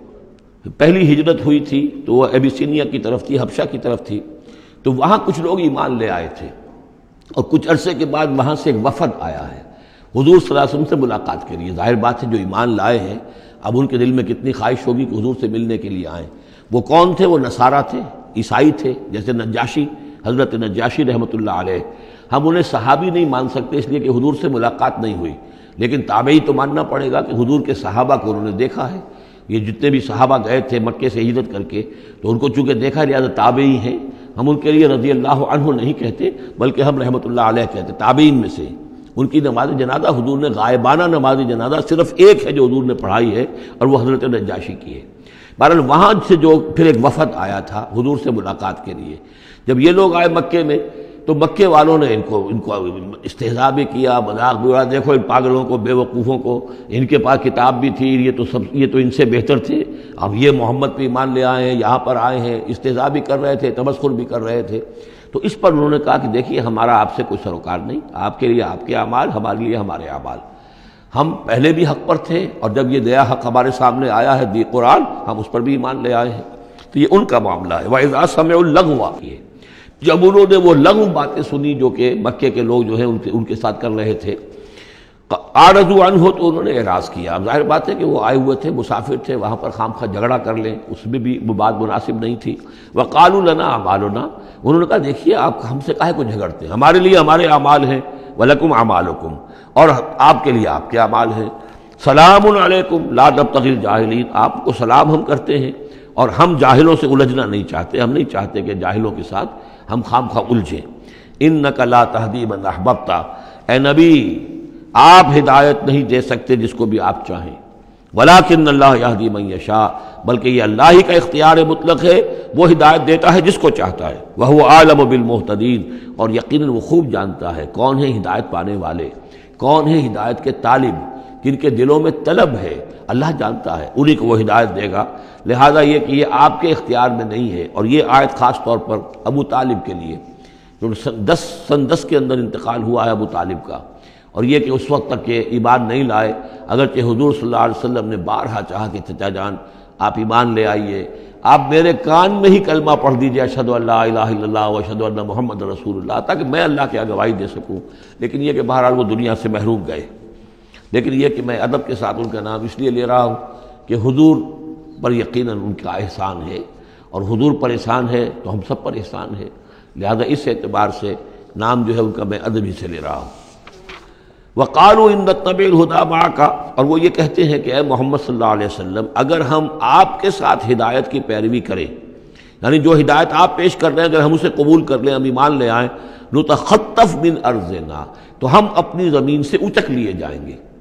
پہلی ہجرت ہوئی تھی تو وہ ابیسینیا کی طرف تھی، حبشہ کی طرف تھی، تو وہاں کچھ لوگ ایمان لے آئے تھے اور کچھ عرصے کے بعد وہاں سے ایک وفد آیا ہے حضور صلی اللہ علیہ وسلم سے ملاقات کے لیے۔ ظاہر بات ہے جو ایمان لائے ہیں اب ان کے دل میں کتنی خواہش ہوگی کہ حضور سے ملنے کے لیے آئیں۔ وہ کون تھے؟ وہ نصارہ تھے، عیسائی تھے، جیسے نجاشی، حضرت نجاشی رحمۃ اللہ علیہ۔ ہم انہیں صحابی نہیں مان سکتے اس لیے کہ حضور سے ملاقات نہیں ہوئی، لیکن تابعی تو ماننا پڑے گا کہ حضور کے صحابہ کو انہوں نے دیکھا ہے۔ یہ جتنے بھی صحابہ گئے تھے مکے سے ہجرت کر کے تو ان کو چونکہ دیکھا لہٰذا تابعی ہیں، ہم ان کے لیے رضی اللہ عنہ نہیں کہتے بلکہ ہم رحمۃ اللہ علیہ کہتے، تابعین میں سے۔ ان کی نماز جنازہ حضور نے غائبانہ نماز جنازہ صرف ایک ہے جو حضور نے پڑھائی ہے اور وہ حضرت نجاشی کی ہے۔ بہرحال وہاں سے جو پھر ایک وفد آیا تھا حضور سے ملاقات کے لیے، جب یہ لوگ آئے مکے میں تو مکے والوں نے ان کو ان کو استہزاء بھی کیا، مذاق بھی اڑایا، دیکھو ان پاگلوں کو، بے وقوفوں کو، ان کے پاس کتاب بھی تھی، یہ تو سب یہ تو ان سے بہتر تھے، اب یہ محمد پہ ایمان لے آئے ہیں، یہاں پر آئے ہیں، استہزاء بھی کر رہے تھے، تمسخر بھی کر رہے تھے۔ تو اس پر انہوں نے کہا کہ دیکھیے ہمارا آپ سے کوئی سروکار نہیں، آپ کے لیے آپ کے اعمال، ہمارے لیے ہمارے اعمال، ہم پہلے بھی حق پر تھے اور جب یہ نیا حق ہمارے سامنے آیا ہے دی قرآن، ہم اس پر بھی ایمان لے آئے ہیں۔ تو یہ ان کا معاملہ ہے۔ وَإِذَا سَمِعُوا اللَّغْوَ، جب انہوں نے وہ لغو باتیں سنی جو کہ مکے کے لوگ جو ہیں ان کے ان کے ساتھ کر رہے تھے، اعرضوا عنہ، تو انہوں نے اعراض کیا۔ اب ظاہر بات ہے کہ وہ آئے ہوئے تھے، مسافر تھے، وہاں پر خام خواہ جھگڑا کر لیں اس میں بھی وہ بات مناسب نہیں تھی۔ وقالوا لنا اعمالنا، انہوں نے کہا دیکھیے آپ ہم سے کاہے کو جھگڑتے ہیں، ہمارے لیے ہمارے اعمال ہیں، ولکم اعمالکم، اور آپ کے لیے آپ کے اعمال ہیں۔ سلام علیکم لا نبتغی الجاہلین، آپ کو سلام ہم کرتے ہیں اور ہم جاہلوں سے الجھنا نہیں چاہتے، ہم نہیں چاہتے کہ جاہلوں کے ساتھ ہم خام خواہ الجھیں۔ انک لا تہدی من احببت، اے نبی آپ ہدایت نہیں دے سکتے جس کو بھی آپ چاہیں، ولیکن اللہ یہدی من یشاء، بلکہ یہ اللہ ہی کا اختیار مطلق ہے، وہ ہدایت دیتا ہے جس کو چاہتا ہے۔ وہو عالم بالمہتدین، اور یقیناً وہ خوب جانتا ہے کون ہے ہدایت پانے والے، کون ہے ہدایت کے طالب، جن کے دلوں میں طلب ہے، اللہ جانتا ہے، انہی کو وہ ہدایت دے گا۔ لہذا یہ کہ یہ آپ کے اختیار میں نہیں ہے، اور یہ آیت خاص طور پر ابو طالب کے لیے، جو دس سن دس کے اندر انتقال ہوا ہے ابو طالب کا، اور یہ کہ اس وقت تک کہ ایمان نہیں لائے، اگرچہ حضور صلی اللہ علیہ وسلم نے بارہا چاہا کہ چچا جان آپ ایمان لے آئیے، آپ میرے کان میں ہی کلمہ پڑھ دیجیے اشہد ان لا الہ الا اللہ و اشہد ان محمد رسول اللہ، تاکہ میں اللہ کی گواہی دے سکوں۔ لیکن یہ کہ بہرحال وہ دنیا سے محروم گئے۔ لیکن یہ کہ میں ادب کے ساتھ ان کا نام اس لیے لے رہا ہوں کہ حضور پر یقیناً ان کا احسان ہے، اور حضور پر احسان ہے تو ہم سب پر احسان ہے، لہذا اس اعتبار سے نام جو ہے ان کا میں ادب ہی سے لے رہا ہوں۔ وَقَالُوا إِن نَّتَّبِعِ الْهُدَىٰ مَعَكَ، اور وہ یہ کہتے ہیں کہ اے محمد صلی اللہ علیہ وسلم اگر ہم آپ کے ساتھ ہدایت کی پیروی کریں، یعنی جو ہدایت آپ پیش کر رہے ہیں اگر ہم اسے قبول کر لیں، ہم ایمان لے آئیں، نُتَخَطَّفْ مِنْ أَرْضِنَا، تو ہم اپنی زمین سے اچک لیے جائیں گے۔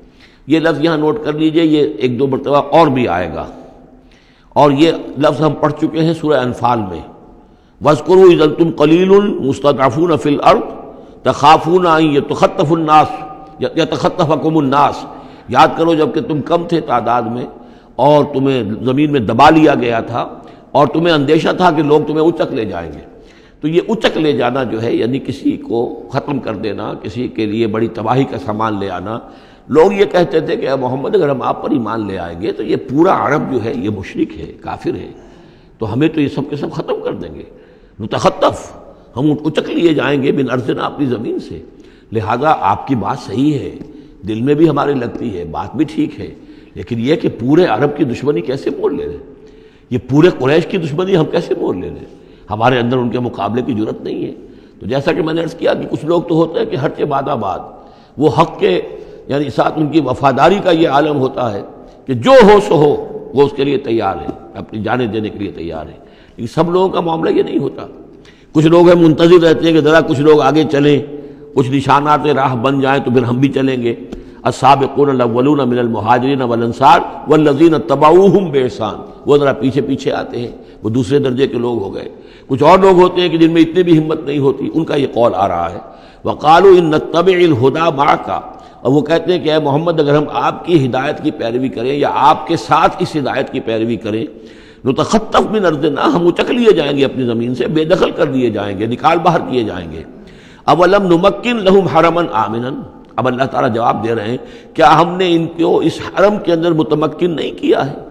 یہ لفظ یہاں نوٹ کر لیجئے، یہ ایک دو مرتبہ اور بھی آئے گا، اور یہ لفظ ہم پڑھ چکے ہیں سورہ انفال میں، وَاذْكُرُوا إِذْ أَنْتُمْ قَلِيلٌ مُسْتَضْعَفُونَ فِي الْأَرْضِ تَخَافُونَ أَنْ يَتَخَطَّفَ النَّاسُ يَتَخَطَّفَكُمُ النَّاسُ، یاد کرو جب کہ تم کم تھے تعداد میں اور تمہیں زمین میں دبا لیا گیا تھا اور تمہیں اندیشہ تھا کہ لوگ تمہیں اچک لے جائیں گے۔ تو یہ اچک لے جانا جو ہے یعنی کسی کو ختم کر دینا، کسی کے لیے بڑی تباہی کا سامان لے آنا۔ لوگ یہ کہتے تھے کہ اے محمد اگر ہم آپ پر ایمان لے آئیں گے تو یہ پورا عرب جو ہے یہ مشرک ہے، کافر ہے، تو ہمیں تو یہ سب کے سب ختم کر دیں گے، نتخطف، ہم اچک لیے جائیں گے من ارضنا، اپنی زمین سے۔ لہذا آپ کی بات صحیح ہے، دل میں بھی ہمارے لگتی ہے، بات بھی ٹھیک ہے، لیکن یہ کہ پورے عرب کی دشمنی کیسے مول لے رہے، یہ پورے قریش کی دشمنی ہم کیسے مول لے رہے، ہمارے اندر ان کے مقابلے کی جرت نہیں ہے۔ تو جیسا کہ میں نے عرض کیا کہ کچھ لوگ تو ہوتے ہیں کہ ہر کے بعد آباد، وہ حق کے یعنی ساتھ ان کی وفاداری کا یہ عالم ہوتا ہے کہ جو ہو سو ہو وہ اس کے لیے تیار ہے، اپنی جانیں دینے کے لیے تیار ہے، لیکن سب لوگوں کا معاملہ یہ نہیں ہوتا۔ کچھ لوگ ہیں منتظر رہتے ہیں کہ ذرا کچھ لوگ آگے چلیں، کچھ نشانات راہ بن جائیں تو پھر ہم بھی چلیں گے۔ السابقون الاولون من المہاجرین والانصار والذین اتبعوہم بإحسان، وہ ذرا پیچھے پیچھے آتے ہیں، وہ دوسرے درجے کے لوگ ہو گئے۔ کچھ اور لوگ ہوتے ہیں کہ جن میں اتنی بھی ہمت نہیں ہوتی، ان کا یہ قول آ رہا ہے، وقالوا ان نتبع الہدی معک، اور وہ کہتے ہیں کہ اے محمد اگر ہم آپ کی ہدایت کی پیروی کریں یا آپ کے ساتھ اس ہدایت کی پیروی کریں، نتخطف من ارضنا، ہم اچک لیے جائیں گے اپنی زمین سے، بے دخل کر دیے جائیں گے، نکال باہر کیے جائیں گے۔ اولم نمکن لہم حرما آمنا، اب اللہ تعالیٰ جواب دے رہے ہیں کیا ہم نے ان کو اس حرم کے اندر متمکن نہیں کیا ہے؟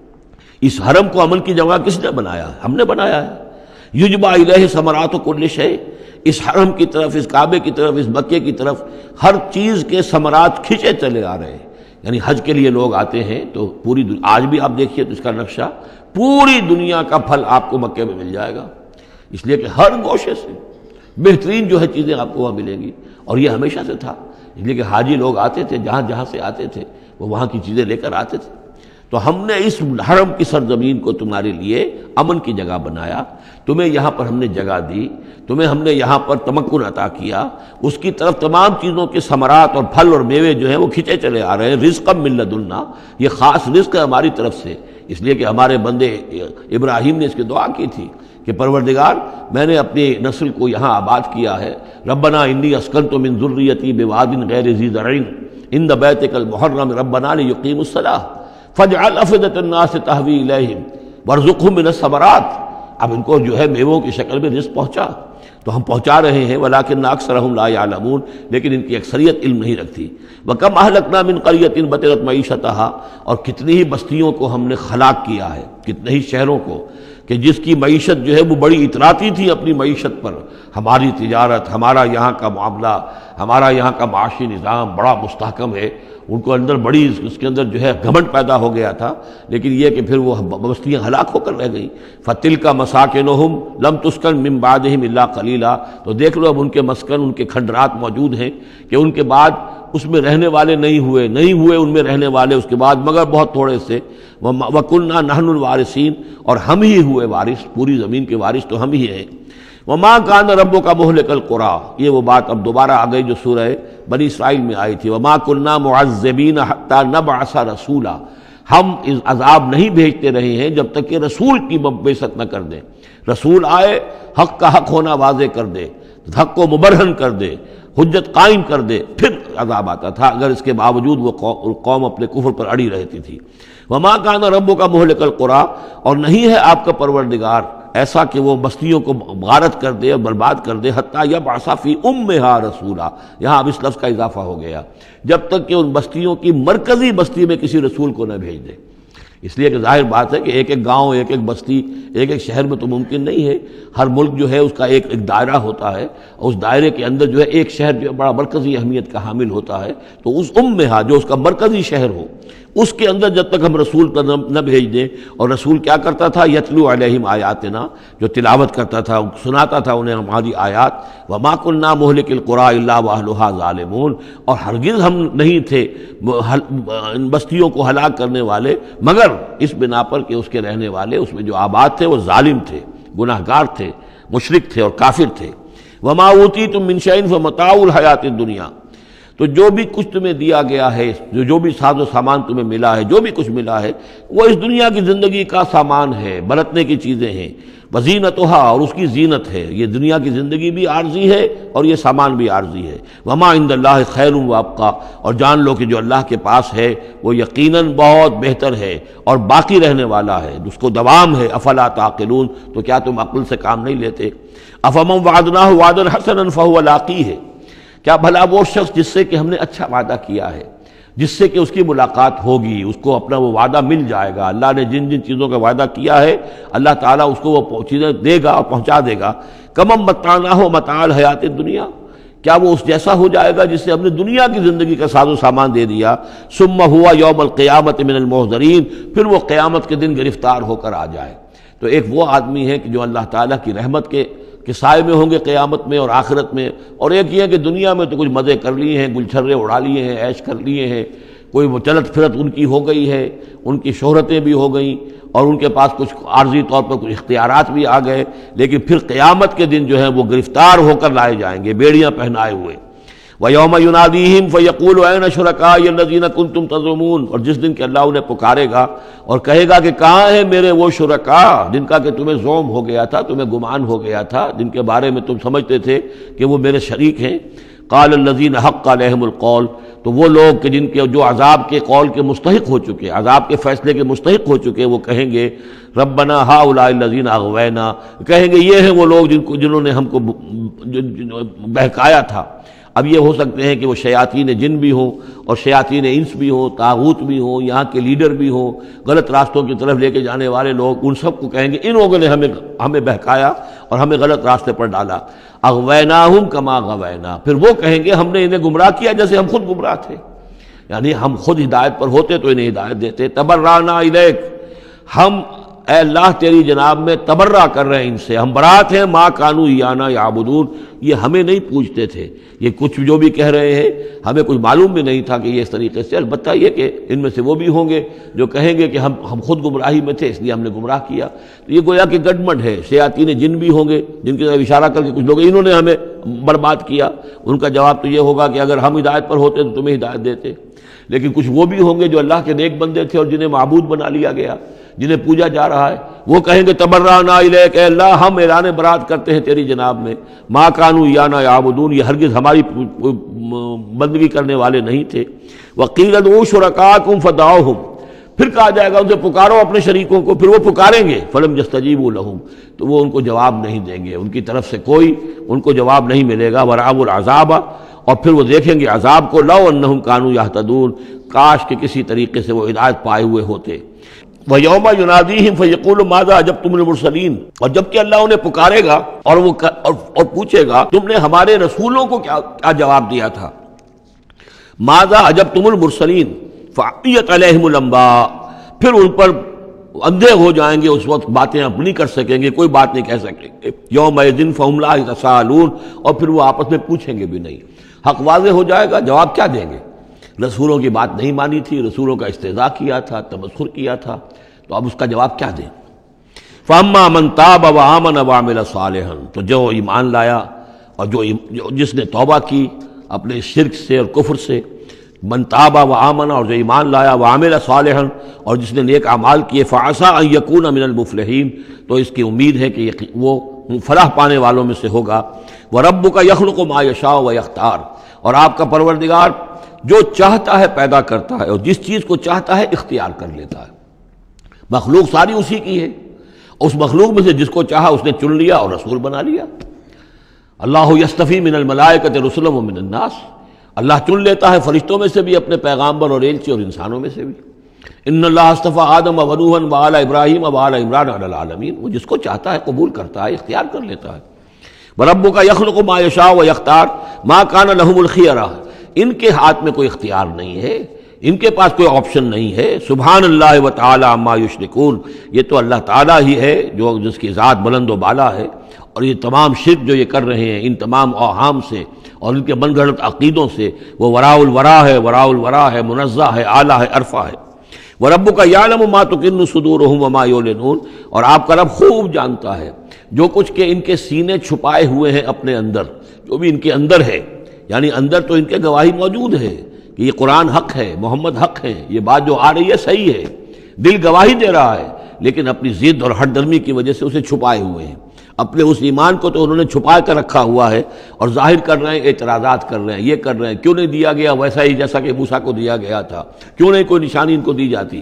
اس حرم کو امن کی جگہ کس نے بنایا؟ ہم نے بنایا ہے۔ یجبا الیہ ثمرات کل شیء، اس حرم کی طرف، اس کعبے کی طرف، اس مکے کی طرف ہر چیز کے ثمرات کھینچے چلے آ رہے ہیں۔ یعنی حج کے لیے لوگ آتے ہیں تو پوری دنیا، آج بھی آپ دیکھیے تو اس کا نقشہ، پوری دنیا کا پھل آپ کو مکے میں مل جائے گا، اس لیے کہ ہر گوشے سے بہترین جو ہے چیزیں آپ کو وہاں ملیں گی، اور یہ ہمیشہ سے تھا، اس لیے کہ حاجی لوگ آتے تھے، جہاں جہاں سے آتے تھے وہ وہاں کی چیزیں لے کر آتے تھے۔ تو ہم نے اس حرم کی سرزمین کو تمہارے لیے امن کی جگہ بنایا، تمہیں یہاں پر ہم نے جگہ دی، تمہیں ہم نے یہاں پر تمکن عطا کیا، اس کی طرف تمام چیزوں کے ثمرات اور پھل اور میوے جو ہیں وہ کھینچے چلے آ رہے ہیں۔ رزقا من لدنا، یہ خاص رزق ہے ہماری طرف سے، اس لیے کہ ہمارے بندے ابراہیم نے اس کی دعا کی تھی کہ پروردگار میں نے اپنی نسل کو یہاں آباد کیا ہے، ربنا انی اسکنت من ذریتی بواد غیر ذی زرع عند بیتک المحرم ربنا لیقیموا الصلاۃ فاجعل افئدۃ الناس تہوی الیہم وارزقہم من الثمرات۔ اب ان کو جو ہے میووں کی شکل میں رزق پہنچا تو ہم پہنچا رہے ہیں، ولکن اکثرہم لا یعلمون، لیکن ان کی اکثریت علم نہیں رکھتی۔ وکم اہلکنا من قریۃ بطرت معیشتہا، اور کتنی ہی بستیوں کو ہم نے ہلاک کیا ہے، کتنے ہی شہروں کو کہ جس کی معیشت جو ہے وہ بڑی اتراتی تھی اپنی معیشت پر، ہماری تجارت، ہمارا یہاں کا معاملہ، ہمارا یہاں کا معاشی نظام بڑا مستحکم ہے، ان کو اندر بڑی اس کے اندر جو ہے گھمنڈ پیدا ہو گیا تھا، لیکن یہ کہ پھر وہ بستیاں ہلاک ہو کر رہ گئیں۔ فَتِلْكَ مَسَاكِنُهُمْ لَمْ تُسْكَنْ مِنْ بَعْدِهِمْ إِلَّا قَلِيلًا، تو دیکھ لو اب ان کے مسکن، ان کے کھنڈرات موجود ہیں کہ ان کے بعد اس میں رہنے والے نہیں ہوئے نہیں ہوئے ان میں رہنے والے اس کے بعد مگر بہت تھوڑے سے۔ وَكُنَّا نَحْنُ الْوَارِثِينَ، اور ہم ہی ہوئے وارث، پوری زمین کے وارث تو ہم ہی ہیں۔ وَمَا كَانَ رَبُّكَ مُهْلِكَ الْقُرَىٰ، یہ وہ بات اب دوبارہ آ گئی جو سورہ بنی اسرائیل میں آئی تھی، وَمَا كُنَّا مُعَذِّبِينَ حَتَّىٰ نَبْعَثَ رَسُولًا، ہم اس عذاب نہیں بھیجتے رہے ہیں جب تک کہ رسول کی بعثت نہ کر دیں، رسول آئے حق کا حق ہونا واضح کر دے، حق کو مبرہن کر دے، حجت قائم کر دے، پھر عذاب آتا تھا، اگر اس کے باوجود وہ قوم اپنے کفر پر اڑی رہتی تھی۔ وَمَا كَانَ رَبُّكَ مُهْلِكَ الْقُرَىٰ، اور نہیں ہے آپ کا پروردگار ایسا کہ وہ بستیوں کو غارت کر دے اور برباد کر دے، حتیٰ یبعث فی امہا رسولا، یہاں اب اس لفظ کا اضافہ ہو گیا، جب تک کہ ان بستیوں کی مرکزی بستی میں کسی رسول کو نہ بھیج دے۔ اس لیے کہ ظاہر بات ہے کہ ایک ایک گاؤں، ایک ایک بستی، ایک ایک شہر میں تو ممکن نہیں ہے، ہر ملک جو ہے اس کا ایک ایک دائرہ ہوتا ہے، اور اس دائرے کے اندر جو ہے ایک شہر جو بڑا مرکزی اہمیت کا حامل ہوتا ہے، تو اس امہا جو اس کا مرکزی شہر ہو، اس کے اندر جب تک ہم رسول نہ بھیج دیں، اور رسول کیا کرتا تھا، یتلو علیہم آیاتنا، جو تلاوت کرتا تھا، سناتا تھا انہیں ہماری آیات، وما کنا مہلک القریٰ الا واہلھا ظالمون، اور ہرگز ہم نہیں تھے ان بستیوں کو ہلاک کرنے والے مگر اس بنا پر کہ اس کے رہنے والے، اس میں جو آباد تھے وہ ظالم تھے، گناہگار تھے، مشرک تھے اور کافر تھے۔ وما اوتیتم من شیء فمتاع الحیات الدنیا، تو جو بھی کچھ تمہیں دیا گیا ہے، جو جو بھی ساز و سامان تمہیں ملا ہے، جو بھی کچھ ملا ہے، وہ اس دنیا کی زندگی کا سامان ہے، برتنے کی چیزیں ہیں، وزینتھا، اور اس کی زینت ہے۔ یہ دنیا کی زندگی بھی عارضی ہے اور یہ سامان بھی عارضی ہے۔ وما عند اللہ خیر وابقیٰ، اور جان لو کہ جو اللہ کے پاس ہے وہ یقیناً بہت بہتر ہے اور باقی رہنے والا ہے، اس کو دوام ہے۔ افلا تعقلون، تو کیا تم عقل سے کام نہیں لیتے؟ افمن وعدناہ وعدا حسنا فہو لاقیہ، کیا بھلا وہ شخص جس سے کہ ہم نے اچھا وعدہ کیا ہے، جس سے کہ اس کی ملاقات ہوگی، اس کو اپنا وہ وعدہ مل جائے گا، اللہ نے جن جن چیزوں کا وعدہ کیا ہے اللہ تعالیٰ اس کو وہ چیزیں دے گا اور پہنچا دے گا۔ کمم متعناہ متاع الحیات الدنیا، کیا وہ اس جیسا ہو جائے گا جس سے ہم نے دنیا کی زندگی کا ساز و سامان دے دیا؟ ثم ہوا یوم القیامت من المحضرین، پھر وہ قیامت کے دن گرفتار ہو کر آ جائے۔ تو ایک وہ آدمی ہے کہ جو اللہ تعالیٰ کی رحمت کے کہ سائے میں ہوں گے قیامت میں اور آخرت میں، اور ایک یہ کہ دنیا میں تو کچھ مزے کر لیے ہیں، گل چھرے اڑا لیے ہیں، عیش کر لیے ہیں، کوئی وہ چلت پھرت ان کی ہو گئی ہے، ان کی شہرتیں بھی ہو گئیں اور ان کے پاس کچھ عارضی طور پر کچھ اختیارات بھی آ گئے، لیکن پھر قیامت کے دن جو ہے وہ گرفتار ہو کر لائے جائیں گے بیڑیاں پہنائے ہوئے۔ وَيَوْمَ يُنَادِيهِمْ فَيَقُولُ أَيْنَ شُرَكَائِيَ الَّذِينَ كُنتُمْ تَزْعُمُونَ، اور جس دن کہ اللہ انہیں پکارے گا اور کہے گا کہ کہاں ہیں میرے وہ شرکاء جن کا کہ تمہیں زوم ہو گیا تھا، تمہیں گمان ہو گیا تھا، جن کے بارے میں تم سمجھتے تھے کہ وہ میرے شریک ہیں۔ قال الذین حق علیہم القول، تو وہ لوگ کہ جن کے جو عذاب کے قول کے مستحق ہو چکے، عذاب کے فیصلے کے مستحق ہو چکے، وہ کہیں گے ربنا ہؤلاء الذین اغوینا، کہیں گے یہ ہیں وہ لوگ جن کو جنہوں نے ہم کو بہکایا تھا۔ اب یہ ہو سکتے ہیں کہ وہ شیاطین جن بھی ہوں اور شیاطین انس بھی ہوں، طاغوت بھی ہوں، یہاں کے لیڈر بھی ہوں، غلط راستوں کی طرف لے کے جانے والے لوگ، ان سب کو کہیں گے ان لوگوں نے ہمیں ہمیں بہکایا اور ہمیں غلط راستے پر ڈالا۔ اغویناہم کما غوینا، پھر وہ کہیں گے ہم نے انہیں گمراہ کیا جیسے ہم خود گمراہ تھے، یعنی ہم خود ہدایت پر ہوتے تو انہیں ہدایت دیتے۔ تبرأنا الیک، ہم اے اللہ تیری جناب میں تبرہ کر رہے ہیں ان سے، ہم برات ہیں، ما کانوا ایانا یعبدون، یہ ہمیں نہیں پوجتے تھے، یہ کچھ جو بھی کہہ رہے ہیں ہمیں کچھ معلوم بھی نہیں تھا کہ یہ اس طریقے سے، البتہ یہ کہ ان میں سے وہ بھی ہوں گے جو کہیں گے کہ ہم ہم خود گمراہی میں تھے اس لیے ہم نے گمراہ کیا۔ تو یہ گویا کہ گڈمڈ ہے، شیاطین جن بھی ہوں گے جن کی طرف اشارہ کر کے کچھ لوگ انہوں نے ہمیں برباد کیا، ان کا جواب تو یہ ہوگا کہ اگر ہم ہدایت پر ہوتے تو تمہیں ہدایت دیتے۔ لیکن کچھ وہ بھی ہوں گے جو اللہ کے نیک بندے تھے اور جنہیں معبود بنا لیا گیا، جنہیں پوجا جا رہا ہے، وہ کہیں گے تبرأنا الیک، اے اللہ ہم اعلان برات کرتے ہیں تیری جناب میں، ما کانوا ایانا یعبدون، یہ ہرگز ہماری بندگی کرنے والے نہیں تھے۔ وقیل ادعوا شرکاءکم فدعوہم، پھر کہا جائے گا ان سے پکارو اپنے شریکوں کو، پھر وہ پکاریں گے، فلم یستجیبوا لہم، تو وہ ان کو جواب نہیں دیں گے، ان کی طرف سے کوئی ان کو جواب نہیں ملے گا۔ ورأوا العذاب، اور پھر وہ دیکھیں گے عذاب کو، لو انہم کانوا یہتدون، کاش کہ کسی طریقے سے وہ ہدایت پائے ہوئے ہوتے۔ وَيَوْمَ يُنَادِيهِمْ فَيَقُولُ مَاذَا أَجَبْتُمُ الْمُرْسَلِينَ، اور جب کہ اللہ انہیں پکارے گا اور وہ اور, اور پوچھے گا تم نے ہمارے رسولوں کو کیا کیا جواب دیا تھا۔ مَاذَا أَجَبْتُمُ الْمُرْسَلِينَ فَعِّيَتْ عَلَيْهِمُ الْأَنْبَاءُ، پھر ان پر اندھے ہو جائیں گے، اس وقت باتیں اب نہیں کر سکیں گے، کوئی بات نہیں کہہ سکیں گے۔ یومئذ فہم لا یتساءلون، اور پھر وہ آپس میں پوچھیں گے بھی نہیں، حق واضح ہو جائے گا، جواب کیا دیں گے؟ رسولوں کی بات نہیں مانی تھی، رسولوں کا استہزاء کیا تھا، تمسخر کیا تھا، تو اب اس کا جواب کیا دیں؟ فَأَمَّا مَن تَابَ وَآمَنَ وَعَمِلَ صَالِحًا، تو جو ایمان لایا اور جو جس نے توبہ کی اپنے شرک سے اور کفر سے، من تاب وآمن، اور جو ایمان لایا، وعمل صالحا، اور جس نے نیک اعمال کیے، فعسى ان یکون من المفلحین، تو اس کی امید ہے کہ وہ فلاح پانے والوں میں سے ہوگا۔ وربک یخلق ما یشاء ویختار، اور آپ کا پروردگار جو چاہتا ہے پیدا کرتا ہے اور جس چیز کو چاہتا ہے اختیار کر لیتا ہے۔ مخلوق ساری اسی کی ہے، اس مخلوق میں سے جس کو چاہا اس نے چن لیا اور رسول بنا لیا۔ اللہ یصطفی من الملائکۃ رسلا ومن الناس، اللہ چن لیتا ہے فرشتوں میں سے بھی اپنے پیغامبر اور ایلچی، اور انسانوں میں سے بھی۔ ان اللہ اصطفیٰ آدم ونوحا وآل ابراہیم وآل عمران علی العالمین، وہ جس کو چاہتا ہے قبول کرتا ہے، اختیار کر لیتا ہے۔ وربک یخلق ما یشاء ویختار ما کان لہم الخیرہ، ان کے ہاتھ میں کوئی اختیار نہیں ہے، ان کے پاس کوئی آپشن نہیں ہے۔ سبحان اللہ وتعالی عما یشرکون، یہ تو اللہ تعالیٰ ہی ہے جو جس کی ذات بلند و بالا ہے، اور یہ تمام شرک جو یہ کر رہے ہیں ان تمام اوہام سے اور ان کے من گھڑت عقیدوں سے، وہ وراء الورا ہے، وراء الورا ہے، منزہ ہے، اعلیٰ ہے، عرفہ ہے۔ وَرَبُّكَ يَعْلَمُ مَا تُكِنُّ صُدُورُهُمْ وَمَا يُعْلِنُونَ، اور آپ کا رب خوب جانتا ہے جو کچھ کہ ان کے سینے چھپائے ہوئے ہیں اپنے اندر، جو بھی ان کے اندر ہے، یعنی اندر تو ان کے گواہی موجود ہے کہ یہ قرآن حق ہے، محمد حق ہے، یہ بات جو آ رہی ہے صحیح ہے، دل گواہی دے رہا ہے، لیکن اپنی ضد اور ہٹ درمی کی وجہ سے اسے چھپائے ہوئے ہیں۔ اپنے اس ایمان کو تو انہوں نے چھپا کر رکھا ہوا ہے اور ظاہر کر رہے ہیں، اعتراضات کر رہے ہیں، یہ کر رہے ہیں کیوں نہیں دیا گیا ویسا ہی جیسا کہ موسیٰ کو دیا گیا تھا، کیوں نہیں کوئی نشانی ان کو دی جاتی۔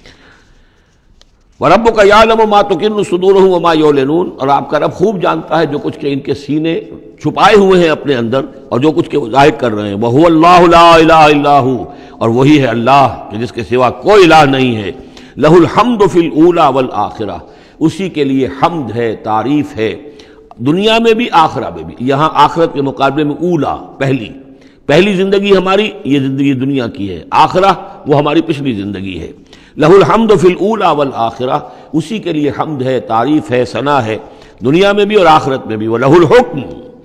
وَرَبُّكَ يَعْلَمُ مَا تُكِنُّ صُدُورُهُمْ وَمَا يُعْلِنُونَ، اور آپ کا رب خوب جانتا ہے جو کچھ کہ ان کے سینے چھپائے ہوئے ہیں اپنے اندر اور جو کچھ کہ وہ ظاہر کر رہے ہیں۔ وَهُوَ اللَّهُ لَا إِلَٰهَ إِلَّا هُوَ، اور وہی ہے اللہ کہ جس کے سوا کوئی الہ نہیں ہے۔ لَهُ الْحَمْدُ فِي الْأُولَىٰ وَالْآخِرَةِ، اسی کے لیے حمد ہے، تعریف ہے، دنیا میں بھی آخرہ میں بھی۔ یہاں آخرت کے مقابلے میں اولا، پہلی پہلی زندگی ہماری یہ زندگی دنیا کی ہے، آخرہ وہ ہماری پچھلی زندگی ہے۔ لہ الحمد فی الاولی والآخرہ، اسی کے لیے حمد ہے، تعریف ہے، ثنا ہے، دنیا میں بھی اور آخرت میں بھی۔ وَلَهُ الْحُکْمُ،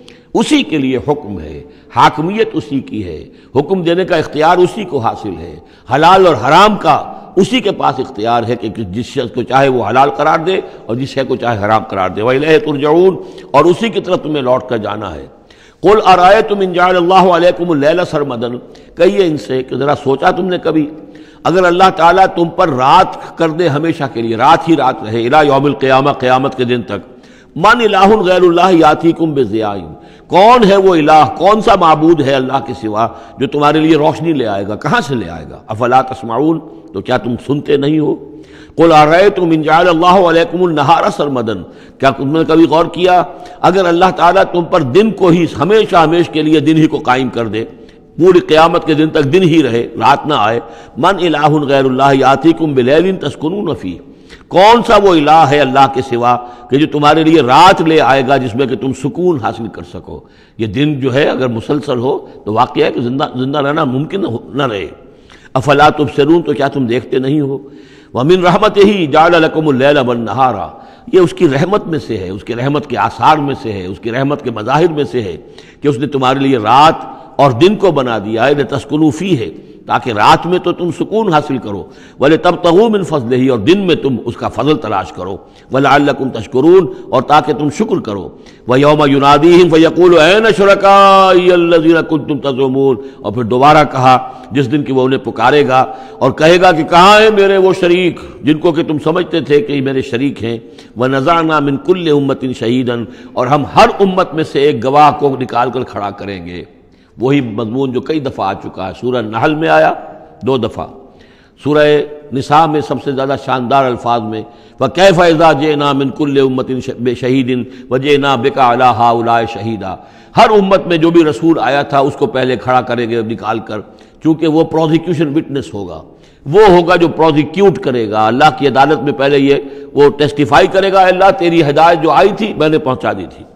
اسی کے لیے حکم ہے، حاکمیت اسی کی ہے، حکم دینے کا اختیار اسی کو حاصل ہے، حلال اور حرام کا اسی کے پاس اختیار ہے کہ جس شخص کو چاہے وہ حلال قرار دے اور جس شے کو چاہے حرام قرار دے۔ وَإِلَيْهِ تُرْجَعُونَ، اور اسی کی طرف تمہیں لوٹ کر جانا ہے۔ قُلْ أَرَأَيْتُمْ إِنْ جَعَلَ اللَّهُ عَلَيْكُمُ اللَّيْلَ سَرْمَدًا، کہیے ان سے کہ ذرا سوچا تم نے کبھی اگر اللہ تعالیٰ تم پر رات کر دے ہمیشہ کے لیے، رات ہی رات رہے، الی یوم القیامہ، قیامت کے دن تک، من الہ غیر اللہ یاتیکم بضیاء، کون ہے وہ الہ، کون سا معبود ہے اللہ کے سوا جو تمہارے لیے روشنی لے آئے گا، کہاں سے لے آئے گا؟ افلا تسمعون، تو کیا تم سنتے نہیں ہو؟ قل ارأیتم ان جعل اللہ علیکم النہار سرمدا، کیا تم نے کبھی غور کیا اگر اللہ تعالیٰ تم پر دن کو ہی ہمیشہ ہمیش کے لیے دن ہی کو قائم کر دے، پوری قیامت کے دن تک دن ہی رہے، رات نہ آئے، من الہ غیر اللہ یاتیکم بلیل تسکنون فیہ، کون سا وہ الہ ہے اللہ کے سوا کہ جو تمہارے لیے رات لے آئے گا جس میں کہ تم سکون حاصل کر سکو؟ یہ دن جو ہے اگر مسلسل ہو تو واقعہ ہے کہ زندہ زندہ رہنا ممکن نہ رہے۔ افلا تبصرون، تو کیا تم دیکھتے نہیں ہو؟ وَمِن رحمتہ جعل لکم اللیل والنہار، یہ اس کی رحمت میں سے ہے، اس کی رحمت کے آثار میں سے ہے، اس کی رحمت کے مظاہر میں سے ہے کہ اس نے تمہارے لیے رات اور دن کو بنا دیا ہے، لتسکنوا فیہ، تاکہ رات میں تو تم سکون حاصل کرو، وَلِتَبْتَغُوا مِن فَضْلِهِ، اور دن میں تم اس کا فضل تلاش کرو، وَلَعَلَّكُمْ تَشْكُرُونَ، اور تاکہ تم شکر کرو۔ وَيَوْمَ يُنَادِيهِمْ فَيَقُولُ أَيْنَ شُرَكَائِيَ الَّذِينَ كُنتُمْ تَزْعُمُونَ، اور پھر دوبارہ کہا جس دن کہ وہ انہیں پکارے گا اور کہے گا کہ کہاں ہیں میرے وہ شریک جن کو کہ تم سمجھتے تھے کہ یہ میرے شریک ہیں۔ وَنَزَعْنَا مِن كُلِّ أُمَّةٍ شَهِيدًا، اور ہم ہر امت میں سے ایک گواہ کو نکال کر کھڑا کریں گے۔ وہی مضمون جو کئی دفعہ آ چکا ہے، سورہ نحل میں آیا دو دفعہ، سورہ نساء میں سب سے زیادہ شاندار الفاظ میں فَكَيْفَ إِذَا جِئْنَا مِن كُلِّ أُمَّةٍ بِشَهِيدٍ وَجِئْنَا بِكَ عَلَىٰ هَٰؤُلَاءِ شَهِيدًا، ہر امت میں جو بھی رسول آیا تھا اس کو پہلے کھڑا کریں گے نکال کر، چونکہ وہ پروزیکیوشن وٹنس ہوگا، وہ ہوگا جو پروزیکیوٹ کرے گا اللہ کی عدالت میں، پہلے یہ وہ ٹیسٹیفائی کرے گا اللہ تیری ہدایت جو آئی تھی میں نے پہنچا دی تھی۔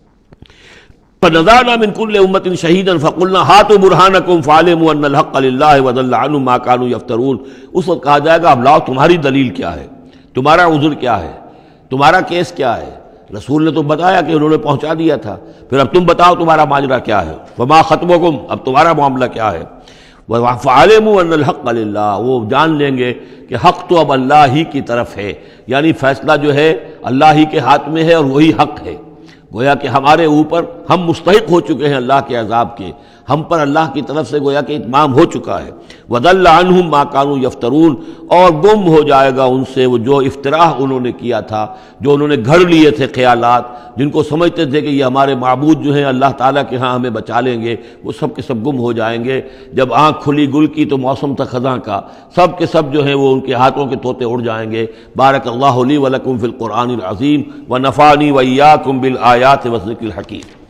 فَنَزَعْنَا مِن كُلِّ أُمَّةٍ شَهِيدًا فَقُلْنَا هَاتُوا بُرْهَانَكُمْ فَعَلِمُوا أَنَّ الْحَقَّ لِلَّهِ وَضَلَّ عَنْهُمْ مَا كَانُوا يَفْتَرُونَ، اس وقت کہا جائے گا اب لاؤ تمہاری دلیل کیا ہے، تمہارا عذر کیا ہے، تمہارا کیس کیا ہے؟ رسول نے تو بتایا کہ انہوں نے پہنچا دیا تھا، پھر اب تم بتاؤ تمہارا ماجرا کیا ہے، وَمَا خَطْبُكُمْ، اب تمہارا معاملہ کیا ہے؟ فَعَلِمُوا أَنَّ الْحَقَّ لِلَّهِ، وہ جان لیں گے کہ حق تو اب اللہ ہی کی طرف ہے، یعنی فیصلہ جو ہے اللہ ہی کے ہاتھ میں ہے اور وہی حق ہے۔ گویا کہ ہمارے اوپر ہم مستحق ہو چکے ہیں اللہ کے عذاب کے، ہم پر اللہ کی طرف سے گویا کہ اتمام ہو چکا ہے۔ وَضَلَّ عَنْهُمْ مَا كَانُوا يَفْتَرُونَ، اور گم ہو جائے گا ان سے وہ جو افتراء انہوں نے کیا تھا، جو انہوں نے گھڑ لیے تھے خیالات، جن کو سمجھتے تھے کہ یہ ہمارے معبود جو ہیں اللہ تعالیٰ کے ہاں ہمیں بچا لیں گے، وہ سب کے سب گم ہو جائیں گے۔ جب آنکھ کھلی گل کی تو موسم تھا خزاں کا، سب کے سب جو ہیں وہ ان کے ہاتھوں کے طوطے اڑ جائیں گے۔ بارک اللہ لی ولکم فی القرآن العظیم ونفعنی وإیاکم بالآیات والذکر الحکیم۔